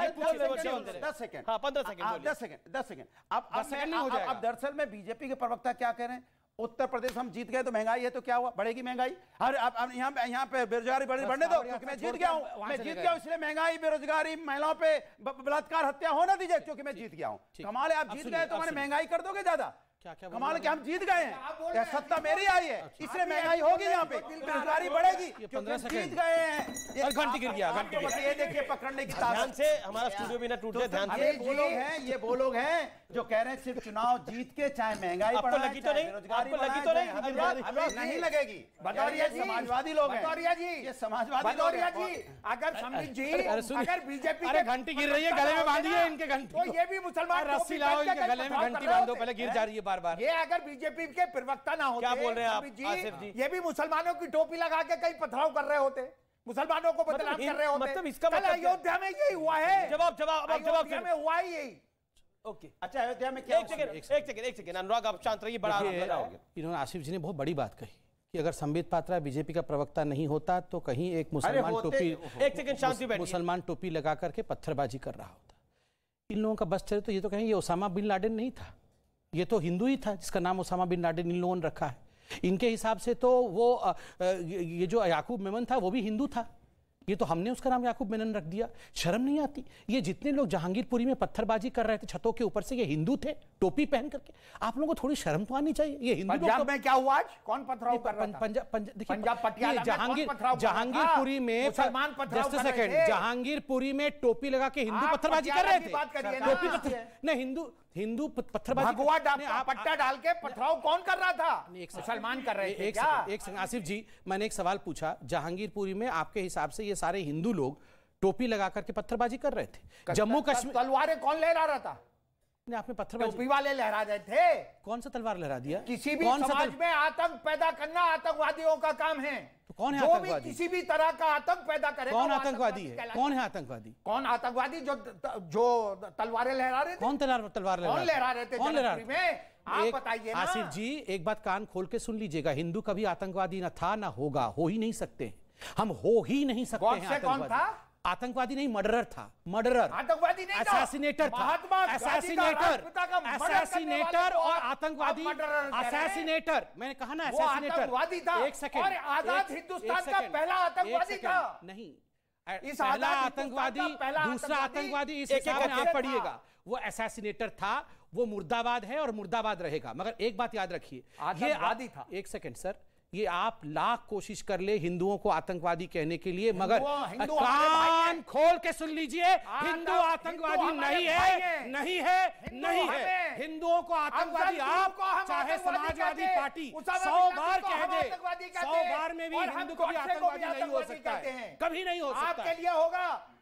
दस सेकंड, हाँ पंद्रह सेकंड, दस सेकंड, दस सेकंड। अब दस सेकंड नहीं हो जाएगा। अब दरअसल में बीजेपी के प्रवक्ता क्या कह रहे हैं? उत्तर प्रदेश हम जीत गए तो महंगाई है, तो क्या हुआ? बढ़ेगी महंगाई। अरे अब अब यहाँ यहाँ पे बेरोजगारी बढ़ने दो, क्योंकि मैं जीत गया हूँ, मैं जीत गया हूँ, इसलिए महंगाई, बेरोजगारी, महिलाओं पे बलात्कार, हत्या होना दीजिए, क्योंकि मैं जीत गया हूँ। कमाल है, आप जीत गए तो मैंने महंगाई कर दोगे ज्यादा? क्या क्या कमाल कि हम जीत गए हैं, सत्ता मेरी आई है, इसलिए महंगाई होगी, यहाँ पे बेरोजगारी बढ़ेगी, क्योंकि हम जीत गए हैं। घंटी गिर गया, घंटी गिर गया। ये देखिए पकड़ने की ध्यान ताकत से, हमारा स्टूडियो भी ना टूट जाए, ध्यान ये से। वो लोग हैं, ये वो लोग हैं जो कह रहे हैं सिर्फ चुनाव जीत के चाहे महंगाई आपको बढ़ाएं, लगी तो चाहे नहीं? बेरोजगारी आपको लगी बढ़ाएं, तो नहीं? चाहे अनुराग, हमें अनुराग नहीं लगेगी। भदौरिया जी, समाजवादी लोग हैं, भदौरिया जी, ये समाजवादी लोग भदौरिया हैं। जी, अगर समीर जी, अरे सुनिए, अगर बीजेपी अरे घंटी गिर रही है, गले में बांधिए इनके घंटी तो ये भी मुसलमान रस्सी लाओ, इनके गले में घंटी बांधो, पहले गिर जा रही है बार बार। ये अगर बीजेपी के प्रवक्ता ना होते, क्या बोल रहे हैं आप, समीर आसिफ जी? ये भी मुसलमानों की टोपी लगा के कहीं पथराव कर रहे होते, मुसलमानों को बदनाम मतलब कर रहे होते। मतलब इसका कल मतलब क्या? अयोध्या में यही हुआ है। जवाब जवाब अब जवाब अयोध्या में हुआ ही यही। ओके, अच्छा अयोध्या में क्या? एक सेकंड, एक सेकंड, एक सेकंड, अनुराग आप शांत रहिए, बड़ा आराम कर रहा होगा। इन्होंने आसिफ जी ने बहुत बड़ी बात कही कि अगर संबित पात्रा बीजेपी का प्रवक्ता नहीं होता तो कहीं एक मुसलमान टोपी, एक सेकंड शांति बैठिए, मुसलमान टोपी लगा करके पत्थरबाजी कर रहा होता। इन लोगों का बस चले तो ये तो कहेंगे ओसामा बिन लादेन नहीं था, ये तो हिंदू ही था जिसका नाम ओसामा बिन लादेन इन लोगों ने रखा है। इनके हिसाब से तो वो आ, ये जो याकूब मेमन था वो भी हिंदू था, ये तो हमने उसका नाम याकूब मेनन रख दिया। शर्म नहीं आती? ये जितने लोग जहांगीरपुरी में पत्थरबाजी कर रहे थे छतों के ऊपर से, ये हिंदू थे टोपी पहन करके। आप लोगों को थोड़ी शर्म तो आनी चाहिए। ये हिंदू पंजाब में क्या हुआ आज? कौन पथराव कर रहा था? पंजाब पंजाब पटियाला में जहांगीर कौन पथराव कर रहा था? जहांगीरपुरी में मुसलमान पथराव जस्ट कर रहे सेकंड, थे। जहांगीरपुरी में टोपी लगा के हिंदू आप पत्थरबाजी कर पटियाला रहे की बात थे। करिए ना। टोपी पत्थर नहीं, हिंदू हिंदू पत्थरबाजी भगवा नहीं, आप- पट्टा डाल के पथराव कौन कर रहा था? एक सेकंड, मुसलमान कर रहे थे एक क्या? सेकंड, एक सेकंड आसिफ जी, मैंने एक सवाल पूछा। जहांगीरपुरी में आपके हिसाब से ये सारे हिंदू लोग टोपी लगा करके पत्थरबाजी कर रहे थे? जम्मू कश्मीर तलवारें कौन लहरा रहा था? आपने पत्थरबाजी, टोपी वाले लहरा रहे थे। कौन सा तलवार लहरा दिया? किसी भी कौन सा समाज तल- में आतंक पैदा करना आतंकवादियों का काम है। तो कौन है जो भी आतंकवादी? किसी भी तरह का आतंक पैदा करेगा कौन वो आतंकवादी है? कहलाएगा। कौन है आतंकवादी? कौन आतंकवादी? जो जो तलवारें लहरा रहे थे। कौन तलवार तलवार कौन लहरा रहे थे? कौन लहरा जनकपुरी में आप एक- बताइए ना। आसिफ जी एक बात कान खोल के सुन लीजिएगा, हिंदू कभी आतंकवादी ना था ना होगा, हो ही नहीं सकते, हम हो ही नहीं सकते हैं गॉड से कौन आतंकवादी। था? आतंकवादी नहीं, मर्डरर था, मर्डरर, आतंकवादी नहीं था। असैसिनेटर था, महात्मा गांधी का असैसिनेटर, राष्ट्रपिता का मर्डर करने असैसिनेटर वाले को और आप- आतंकवादी, आप murderer कह रहे हैं। असैसिनेटर, मैंने कहा ना वो असैसिनेटर। आतंकवादी था एक सेकंड, और आजाद एक- हिंदुस्तान एक का सेकंड, पहला आतंकवादी एक सेकंड, था। नहीं, इस पहला आजाद आतंकवादी, हिंदुस्तान का पहला दूसरा आतंकवादी आतंकवादी इस एक हिसाब एक में आप था। पढ़िएगा, वो असैसिनेटर था, वो मुर्दाबाद है और मुर्दाबाद रहेगा। मगर एक बात याद रखिए, ये आतंकवादी था। एक सेकंड सर, ये आप लाख कोशिश कर ले हिंदुओं को आतंकवादी कहने के लिए, मगर हिंदू हमारे भाई कान हैं। खोल के सुन लीजिए, हिंदू आतंकवादी हिंदू हमारे नहीं भाई है, हैं। नहीं है, हिंदू नहीं है। हमें। हिंदुओं को आतंकवादी अफजल आप को हम चाहे आतंकवादी समाजवादी कहते हैं। पार्टी उसामा सौ बिन बार लादेन को कह हम दे, आतंकवादी कहते सौ हैं। बार में भी और हम हिंदू कभी गॉडसे को भी आतंकवादी नहीं हो आतंकवादी सकता कहते है, हैं। कभी नहीं हो सकता आपके है। लिए होगा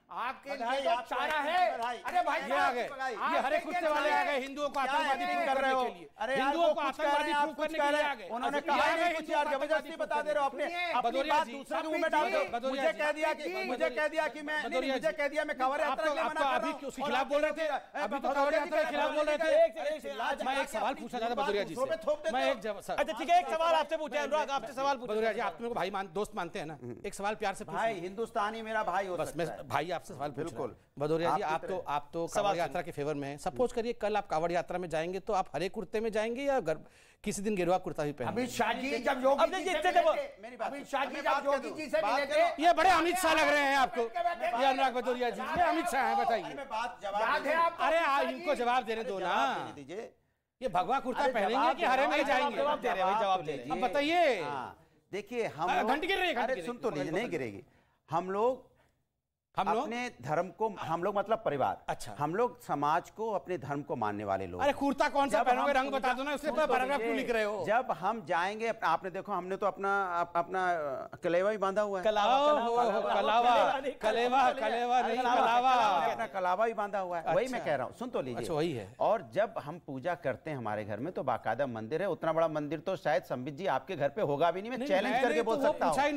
आपके लिए तो चारा है। अरे भाई ये आ गए, ये हरे कुत्ते वाले आ गए, हिंदुओं को आतंकवादी प्रूफ करने के लिए। अरे हिंदुओं को आतंकवादी प्रूफ करने के लिए आ गए। उन्होंने कहा नहीं कुछ यार, जबरदस्ती बता दे रहे हो अपने अपनी बात दूसरे के मुंह में डाल दो। मुझे कह दिया कि मुझे कह दिया कि मैं मुझे कह दिया मैं कांवड़ यात्रा के लिए मना कर रहा हूं। उसके खिलाफ बोल रहे थे, अभी तो कांवड़ यात्रा के खिलाफ बोल रहे थे। मैं एक सवाल पूछना चाहता भदौरिया जी से, मैं एक अच्छा ठीक है, एक सवाल आपसे पूछे अनुराग, आपसे सवाल पूछे। भदौरिया जी, आप मेरे को भाई मान दोस्त मानते हैं ना, एक सवाल प्यार से भाई हिंदुस्तानी मेरा भाई हो बस सकता मैं है। भाई आपसे सवाल पूछ रहा हूं। बिल्कुल। भदौरिया जी, आप तो आप तो कांवड़ यात्रा के फेवर में हैं। सपोज करिए कल आप कांवड़ यात्रा में जाएंगे तो आप हरे कुर्ते में जाएंगे या किसी दिन गेरुआ कुर्ता भी पहनेंगे? अमित शाह जी जब योगी जी से मिले थे, अमित शाह जी जब योगी जी से मिले थे, ये बड़े अमित शाह लग रहे हैं आपको, ये अनुराग भदौरिया जी, ये अमित शाह हैं, बताइए। याद है आपको? अरे इनको जवाब देने दो ना, ये भगवा कुर्ता पहनेंगे कि हरे में जाएंगे? जवाब दे रहे हैं, जवाब दे रहे हैं। अब बताइए। देखिए हम घंटी गिर रही है, अरे सुन तो लीजिए, नहीं गिरेगी। हम लोग हम लोग अपने धर्म को, हम लोग मतलब परिवार, अच्छा, हम लोग समाज को, अपने धर्म को मानने वाले लोग। अरे कुर्ता कौन सा पहनोगे, रंग बता दो ना, उससे पैराग्राफ क्यों लिख रहे हो? जब हम जाएंगे, आपने देखो हमने तो अपना अपना कलेवा ही बांधा हुआ है। कलावा कलेवा कलेवा नहीं कलावा, अपना कलावा ही बांधा हुआ है। वही मैं कह रहा हूँ, सुन तो लीजिए। अच्छा वही है। और जब हम पूजा करते हैं हमारे घर में तो बाकायदा मंदिर है। उतना बड़ा मंदिर तो शायद संबित जी आपके घर पे होगा भी नहीं, मैं चैलेंज करके बोल सकता हूँ।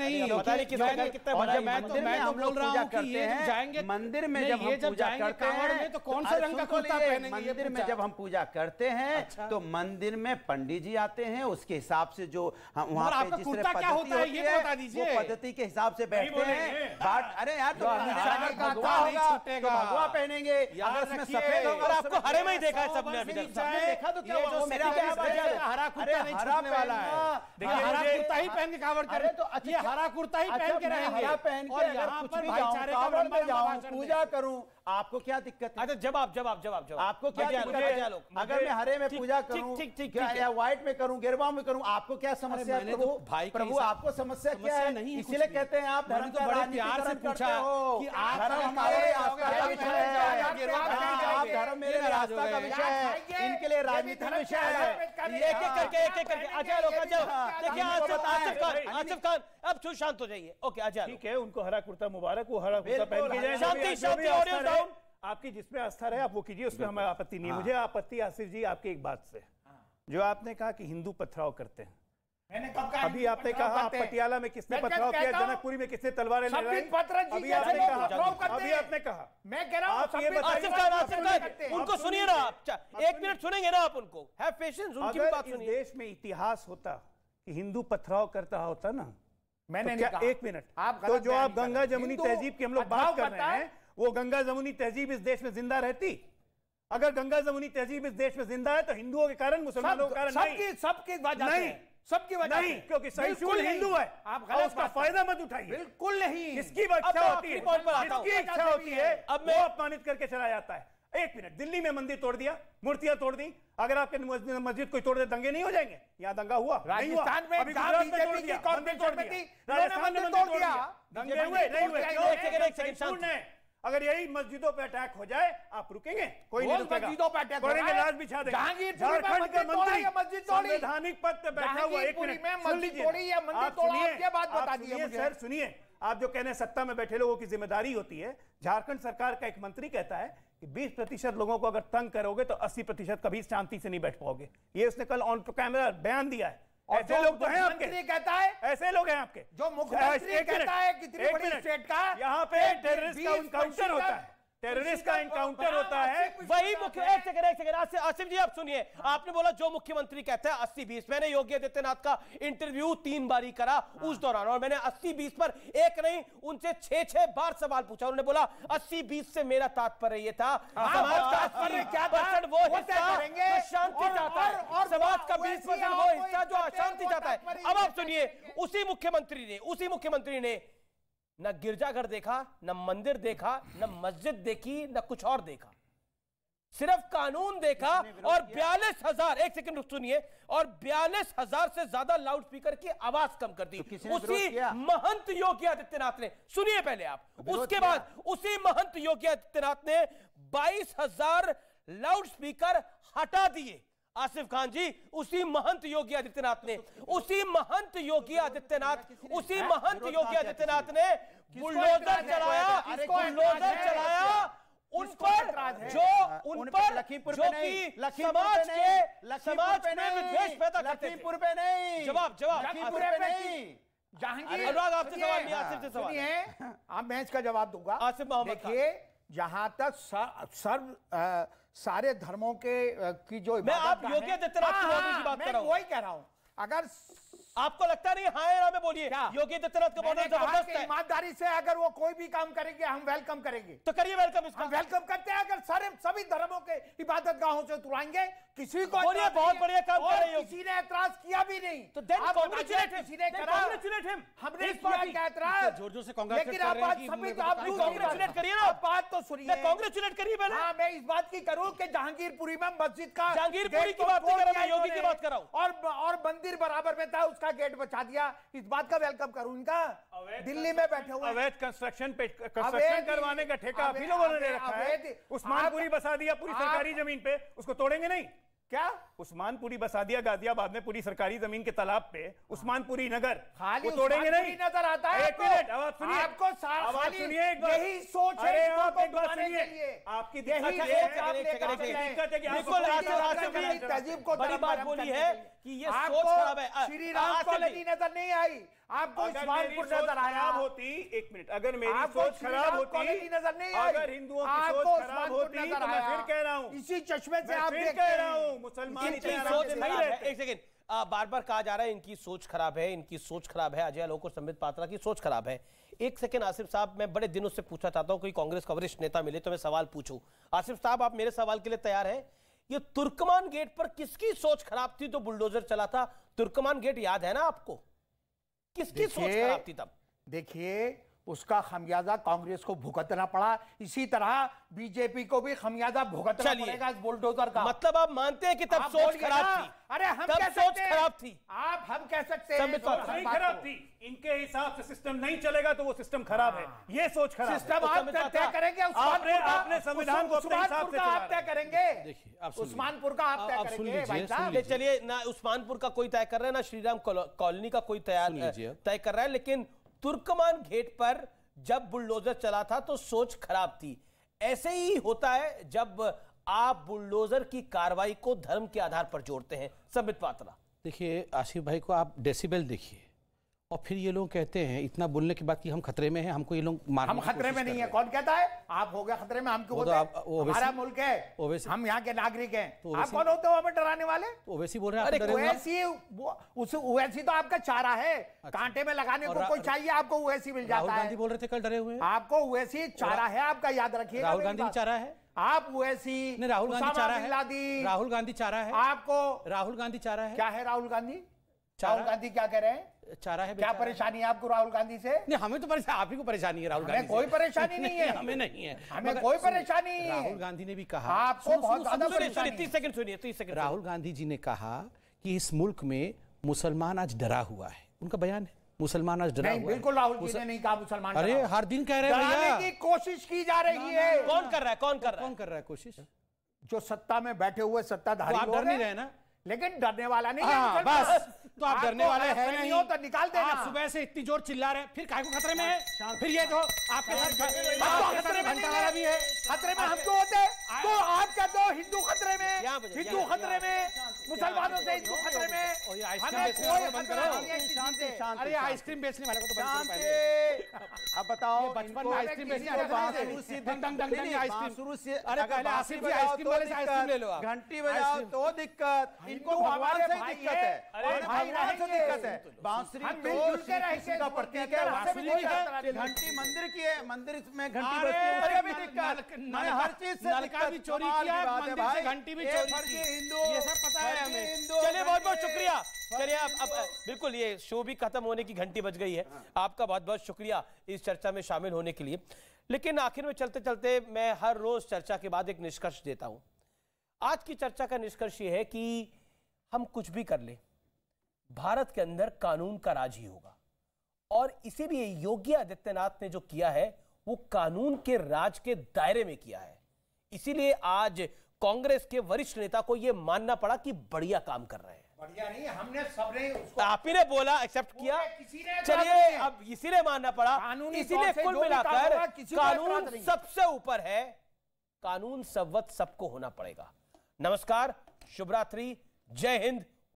मंदिर में जब हम पूजा करते हैं तो कौन सा रंग का कुर्ता पहनेंगे? मंदिर में जब हम पूजा करते हैं तो मंदिर में पंडित जी आते हैं, उसके हिसाब से जो वहाँ पे जिस तरह पद्धति होती है वो पद्धति के हिसाब से बैठते हैं। बाट अरे यार तो भगवा होगा तो भगवा पहनेंगे, अगर उसमें सफेद होगा। आपको हरे में ही देखा है सबने, अभी तक सबने देखा तो क्या वो मेरा हरा कुर्ता नहीं छूटने वाला है। देखिए हरा कुर्ता ही पहन के कांवड़ करें तो ये हरा कुर्ता ही पहन के रहेंगे। हरा पहन के यहाँ पर भाईचारे का बंधन जाऊं, पूजा करूं, आपको क्या दिक्कत है? अच्छा जवाब जवाब जवाब जवाब आपको क्या दिक्कत है? अगर मैं हरे में पूजा करूं क्या या व्हाइट में करूं, गेरुआ में करूं, आपको क्या समस्या है? प्रभु भाई प्रभु आपको समस्या क्या है? इसीलिए कहते हैं आप धर्म का प्यार से पूछा कि आप धर्म हमारे आस्था का विषय है, आप धर्म मेरे आस्था का विषय है, इनके लिए राजनीति विषय है। एक एक करके एक एक करके अजय लोग देखिए आसिफ खान आसिफ खान अब चुप शांत हो जाइए। ओके अजय ठीक है, उनको हरा कुर्ता मुबारक, वो हरा कुर्ता पहन के जाए। शांति शांति ऑडियो डाउन। आपकी जिसमें आस्था रहे आप वो कीजिए, उसमें हमें आपत्ति नहीं है। मुझे आपत्ति आसिफ जी आपकी एक बात से, जो आपने कहा कि हिंदू पथराव करते हैं। मैंने कब कहा? अभी आपने कहा पटियाला में किसने पथराव किया, जनकपुरी में किसने तलवारें लहराई? अभी आपने कहा अभी आपने कहा मैं कह रहा हूं आप ये बताइए आसिफ खान आसिफ खान उनको सुनिए ना आप, एक मिनट सुनेंगे ना आप उनको, हैव पेशेंस, उनकी भी बात इस सुनिए। देश में इतिहास होता कि हिंदू पथराव करता होता ना, मैंने तो क्या एक मिनट आप तो जो आप गंगा जमुनी तहजीब की हम लोग बात कर रहे हैं, वो गंगा जमुनी तहजीब इस देश में जिंदा रहती? अगर गंगा जमुनी तहजीब इस देश में जिंदा है तो हिंदुओं के कारण, मुसलमानों के कारण नहीं। सबकी सबकी वजह नहीं, सबकी वजह नहीं, क्योंकि सहिष्णु हिंदू है, आप और उसका फायदा मत उठाइए। बिल्कुल नहीं। किसकी इच्छा होती है, किसकी इच्छा होती है अब अब मैं- वो अपमानित करके चला जाता है। एक मिनट, दिल्ली में मंदिर तोड़ दिया, मूर्तियां तोड़ दी, अगर आपके मस्जिद मस्जिद कोई तोड़ दे दंगे नहीं हो जाएंगे? यहाँ दंगा हुआ नहीं हुआ? राजस्थान में अभी जहां गुजरात में तोड़ बीजेपी दिया, की मंदिर तोड़ कॉन्फ्रेंस दिया, में थी, राजस्थान में उन्होंने मंदिर तोड़ दिया। दंगे बीजेपी हुए नहीं हुए? तोड़ क्यों? दिया। एक सेकंड, एक सेकंड, सहिष्णु है। अगर यही मस्जिदों पे अटैक हो जाए आप रुकेंगे? कोई नहीं रोज रुकेगा। मस्जिदों पे अटैक हो करेंगे, रहा है। लाश बिछा देंगे। जहांगीरपुरी में झारखंड का मस्जिद तोड़ा मंत्री या मस्जिद तोड़ी? संवैधानिक पद पे बैठा हुआ, एक जहांगीरपुरी मिनट में सुन मस्जिद लीजिए। तोड़ी या मंदिर आप तोड़ा, सुनिए, आप ये बात बता आप दीजिए सुनिए, मुझे। सर सुनिए, आप जो कहने सत्ता में बैठे लोगों की जिम्मेदारी होती है। झारखंड सरकार का एक मंत्री कहता है कि बीस प्रतिशत लोगों को अगर तंग करोगे तो अस्सी प्रतिशत कभी शांति से नहीं बैठ पाओगे। ये उसने कल ऑन कैमरा बयान दिया है। और ऐसे जो लोग तो हैं आपके, मुख्यमंत्री कहता है, ऐसे लोग हैं आपके, जो मुख्यमंत्री एक मिनट, कहता है कितनी एक बड़ी मिनट, स्टेट का, यहाँ पे एक टेररिस्ट का बीस इनकाउंटर होता है, टेररिस्ट का इनकाउंटर होता है। वही मुख्य एक सेकंड एक सेकंड आसिफ आसिफ जी आप सुनिए, आपने बोला जो मुख्यमंत्री कहता है अस्सी बीस, मैंने योगी आदित्यनाथ का इंटरव्यू तीन बारी करा उस दौरान, और मैंने अस्सी बीस पर एक नहीं उनसे छह छह बार सवाल पूछा। उन्होंने बोला अस्सी बीस से मेरा तात्पर्य ये था समाज का अस्सी परसेंट वो हिस्सा जो शांति चाहता है, समाज का बीस परसेंट वो हिस्सा जो अशांति चाहता है। अब आप सुनिए, उसी मुख्यमंत्री ने उसी मुख्यमंत्री ने न गिरजाघर देखा, न मंदिर देखा, न मस्जिद देखी, न कुछ और देखा, सिर्फ कानून देखा और बयालीस हजार एक सेकंड सुनिए, और बयालीस हजार से ज्यादा लाउड स्पीकर की आवाज कम कर दी तो उसी महंत योगी आदित्यनाथ ने। सुनिए पहले आप, उसके बाद उसी महंत योगी आदित्यनाथ ने बाईस हजार लाउड स्पीकर हटा दिए। आसिफ खान जी, उसी महंत योगी आदित्यनाथ ने उसी महंत योगी आदित्यनाथ उसी महंत योगी आदित्यनाथ ने बुलडोजर चलाया, बुलडोजर चलाया उन पर जो उन पर लखीमपुर जो पे नहीं, कि लखीमपुर समाज पे के नहीं, समाज में विद्वेष पैदा करते थे। लखीमपुर पे नहीं, जवाब जवाब लखीमपुर पे नहीं। जहांगीर, अनुराग आपसे सवाल नहीं, आसिफ से सवाल। सुनिए, अब मैं इसका जवाब दूंगा। आसिफ मोहम्मद देखिए, जहां तक सर्व सारे धर्मों के आ, की जो मैं आप योगी आदित्यनाथ की मॉडल की बात कर रहा हूं। वही कह रहा हूं। अगर आपको लगता नहीं हाँ या ना में बोलिए, योगी आदित्यनाथ का मॉडल जबरदस्त है। ईमानदारी से अगर वो कोई भी काम करेंगे हम वेलकम करेंगे, तो करिए वेलकम इसका। हम वेलकम करते हैं। अगर सारे सभी धर्मों के इबादत गाहों से तुड़ाएंगे, किसी को बोलिए बहुत बढ़िया काम कर रहे हो, किसी ने ऐतराज किया भी नहीं। तो देन आप कांग्रेचुलेट किसी ने हिम, करा, कांग्रेचुलेट हिम। हमने इस किया पार्टी क्या ऐतराज? जोर जोर से कांग्रेचुलेट लेकिन कर आप रहे हैं बात कि सभी मेरे तो को आप बताइए। दूर कांग्रेचुलेट करिए ना। आप बात तो सुनिए, मैं कांग्रेचुलेट करिए मैंने। हाँ, मैं इस बात की करूं कि जहांगीरपुरी में मस्जिद का जहांगीरपुरी गेट की तो बात नहीं तोड़ कर रहा, दिया मैं योगी की इन्होंने। बात कर रहा हूं। और और मंदिर बराबर में था, उसका गेट बचा दिया। इस बात का वेलकम करूं इनका। दिल्ली में बैठे हुए अवैध कंस्ट्रक्शन पे अवैध- कंस्ट्रक्शन करवाने का ठेका आप ही लोगों ने ले रखा है। अवैध- उस्मानपुरी आप- बसा दिया पूरी आप- सरकारी जमीन पे, उसको तोड़ेंगे नहीं क्या? उस्मानपुरी बसा दिया गाजियाबाद में पूरी सरकारी जमीन के तालाब पे, उस्मानपुरी नगर खाली वो तोड़ेंगे उस्मानपुरी नहीं। नजर आता है एक आपको? मिनट, अब आप सुनिए, आपको सारा अब आप खाली सुनिए एक बार। यही सोच है अरे इस मुल्क आप को एक बात डुबाने सुनिए, के लिए। आपकी यही दिक्कत सोच है, आप एक लेकर सेकंड, चल एक रहे हैं। दिक्कत है कि आप बिल्कुल अपनी आसिफ, बात आसिफ करना भी चाहते हैं। तहजीब को बड़ी बात धर्म बोली करने है के लिए। कि ये आपको सोच खराब है। श्री राम आसिफ को भी- लगी नजर नहीं आई, आपको अगर मेरी उस्मानपुर सोच नजर आया। खराब होती, एक मिनट, अगर मेरी आपको सोच श्री खराब राम कॉलोनी होती, नजर नहीं आई, अगर हिंदुओं की आपको सोच खराब उस्मानपुर होती, नजर तो मैं आया। फिर कह रहा हूं, इसी चश्मे से मैं आप फिर देखते कह रहा हैं। हूं, मुसलमान इनकी इतने आराम सोच से नहीं खराब है। रहते। एक सेकंड, आ, बार बार कहा जा रहा है इनकी सोच खराब है, इनकी सोच खराब है, अजय लोक और संबित पात्रा की सोच खराब है। एक सेकंड आसिफ साहब, मैं बड़े दिनों से पूछना चाहता हूं, कोई कांग्रेस का वरिष्ठ नेता मिले तो मैं सवाल पूछूं। आसिफ साहब, आप मेरे सवाल के लिए तैयार हैं? ये तुर्कमान गेट पर किसकी सोच खराब थी तो बुलडोजर चला था? तुर्कमान गेट याद है ना आपको? किसकी सोच खराब थी तब? देखिए, उसका खमियाजा कांग्रेस को भुगतना पड़ा, इसी तरह बीजेपी को भी खमियाजा भुगतना पड़ेगा इस बुलडोजर का। मतलब आप मानते हैं कि तब आप सोच बोलिए खराब ना। थी? अरे हम तब कह सोच सकते हैं। खराब थी। आप हम कह सकते हैं संबित पात्रा। नहीं खराब थी, इनके हिसाब से सिस्टम नहीं चलेगा तो वो सिस्टम खराब है, ये सोच खराब है। सिस्टम आप तय तय करेंगे। आपने उस्मानपुर का- आपने संविधान को अपने हिसाब उस्मानपुर से का आप चलाना तय है। करेंगे। देखिए, आप सुन लीजिए। उस्मानपुर का आप आप- तय आप सुन करेंगे भाई लीजिए, साहब। सुन ले चलिए ना, उस्मानपुर का कोई तय कर रहा है ना श्रीराम कॉलोनी का कोई सुन तैयार लीजिए। तय कर रहा है, लेकिन तुर्कमान गेट पर जब बुलडोजर चला था तो सोच खराब थी। ऐसे ही होता है जब आप बुलडोजर की कार्रवाई को धर्म के आधार पर जोड़ते हैं। संबित पात्रा, देखिए आसिफ भाई को आप डेसिबल देखिए, और फिर ये लोग कहते हैं इतना बोलने के बाद कि हम खतरे में हैं, हमको ये लोग मारने हम की खतरे कोशिश में कर नहीं रहे है। हैं। कौन कहता है आप हो गए खतरे में? हम क्यों वो तो होते आप- हैं? वो ओवैसी- हमारा मुल्क है, ओवैसी- हम यहाँ के नागरिक हैं। तो आप ओवैसी- कौन होते हो हमें डराने वाले? तो वैसे ही बोल रहे हैं आप अरे डरे हुए हैं। ओवैसी, वो- उस ओवैसी तो आपका चारा है, कांटे में लगाने और को रा- कोई चाहिए, आपको ओवैसी मिल राहुल जाता गांधी है। बोल रहे थे कल डरे हुए हैं। आपको ओवैसी चारा है आपका, याद रखिएगा राहुल मेरी गांधी भी बात। चारा है। आप ओवैसी, नहीं, राहुल गांधी उसामा चारा बिन है। लादेन, राहुल गांधी चारा है। आपको राहुल गांधी चारा है। क्या है राहुल गांधी? चारा- राहुल गांधी क्या कह रहे हैं? चारा है, क्या बेचारा है। परेशानी है आपको राहुल गांधी से? नहीं, हमें तो परेशानी, आप ही को परेशानी है राहुल हमें गांधी से। कोई परेशानी नहीं है। हमें नहीं है, हमें मगर कोई सुनिए, परेशानी नहीं है। राहुल गांधी ने भी कहा, आपको सुनो, बहुत सुनो, ज्यादा सुनो, सुनिए परेशानी सुनिए, तीस सेकंड सुनिए, तीस सेकंड। राहुल गांधी जी ने कहा कि इस मुल्क में मुसलमान आज डरा हुआ है, उनका बयान है, मुसलमान आज डरा नहीं, हुआ है। बिल्कुल राहुल जी ने नहीं कहा मुसलमान अरे डराओ। हर दिन कह रहे हैं डराने भैया। की कोशिश की जा रही है। कौन कर रहा है? कौन कर रहा कौन है? कर रहा है कोशिश? जो सत्ता में बैठे हुए सत्ताधारी तो आप लोग डर नहीं हैं, रहे ना? लेकिन डरने वाला नहीं है हाँ, मुसलमान। बस तो आप डरने आपको वाले अगर हैं नहीं नहीं हो तो निकाल देना। आप सुबह से इतनी जोर चिल्ला रहे हैं, फिर काहे को खतरे में है? फिर ये तो आपके साथ आपको खतरे में घंटा वाला भी है। खतरे में हम क्यों होते? तो आप कहते हो हिंदू खतरे में, यहाँ बजाइए, हिंदू यहाँ- खतरे में, मुसलमानों से हिंदू खतरे और में। ये आइसक्रीम हमें बेचने कोई वाले को बंद खतरा करो। नहीं है किसी शांति, से। शांति, अरे शांति। आइसक्रीम बेचने वाले को तो बंद करो शांति। पहले। अब बताओ, ये बचपन इनको में आइसक्रीम बेचने इनको वाले थे। बांसुरी से डंग डंग डंग नहीं, डंग नहीं, आइसक्रीम। बांसुरी से अरे अगर पहले बांसुरी आसिफ जी बजाओ आइसक्रीम तो वाले से दिक्कत, आइसक्रीम ले लो आप। घंटी बजाओ आइसक्रीम। तो दिक्कत, इनको हिंदू भगवान हमारे से भाई दिक्कत हैं, है, और और भाई भगवान से रहेंगे। दिक्कत है। बांसुरी हम तो मिलजुल के श्री रहेंगे, कृष्ण का प्रतीक है, हमसे बांसुरी भी कोई का खतरा नहीं है। घंटी मंदिर की है, मंदिर में घंटी अरे, बजती है, अरे, उससे भी नल- दिक्कत। नल- मैं नल- हर चीज से नलका दिक्कत, भी चोरी कमाल किया, की बात है मंदिर से भाई। घंटी भी ये चोरी फर्जी की। हिंदू, ये सब पता है फर्जी हमें। हिंदू, चलिए, बहुत बहुत फर्जी- शुक्रिया। चलिए, अब अब बिल्कुल ये शो भी खत्म होने की घंटी बज गई है। आपका बहुत बहुत शुक्रिया इस चर्चा में शामिल होने के लिए। लेकिन आखिर में चलते चलते मैं हर रोज चर्चा के बाद एक निष्कर्ष देता हूं। आज की चर्चा का निष्कर्ष ये है कि हम कुछ भी कर ले, भारत के अंदर कानून का राज ही होगा, और इसीलिए योगी आदित्यनाथ ने जो किया है वो कानून के राज के दायरे में किया है। इसीलिए आज कांग्रेस के वरिष्ठ नेता को यह मानना पड़ा कि बढ़िया काम कर रहे हैं। बढ़िया नहीं, हमने सबने उसको आप ही ने बोला, एक्सेप्ट किया, किसी ने चलिए अब इसी ने मानना पड़ा, कानूनी इसीलिए तौर से कुल जो भी काम मिलाकर होगा, किसी को एतराज कानून नहीं है। सबसे ऊपर है, कानून सर्वत सबको होना पड़ेगा। नमस्कार, शुभ रात्रि, जय हिंद।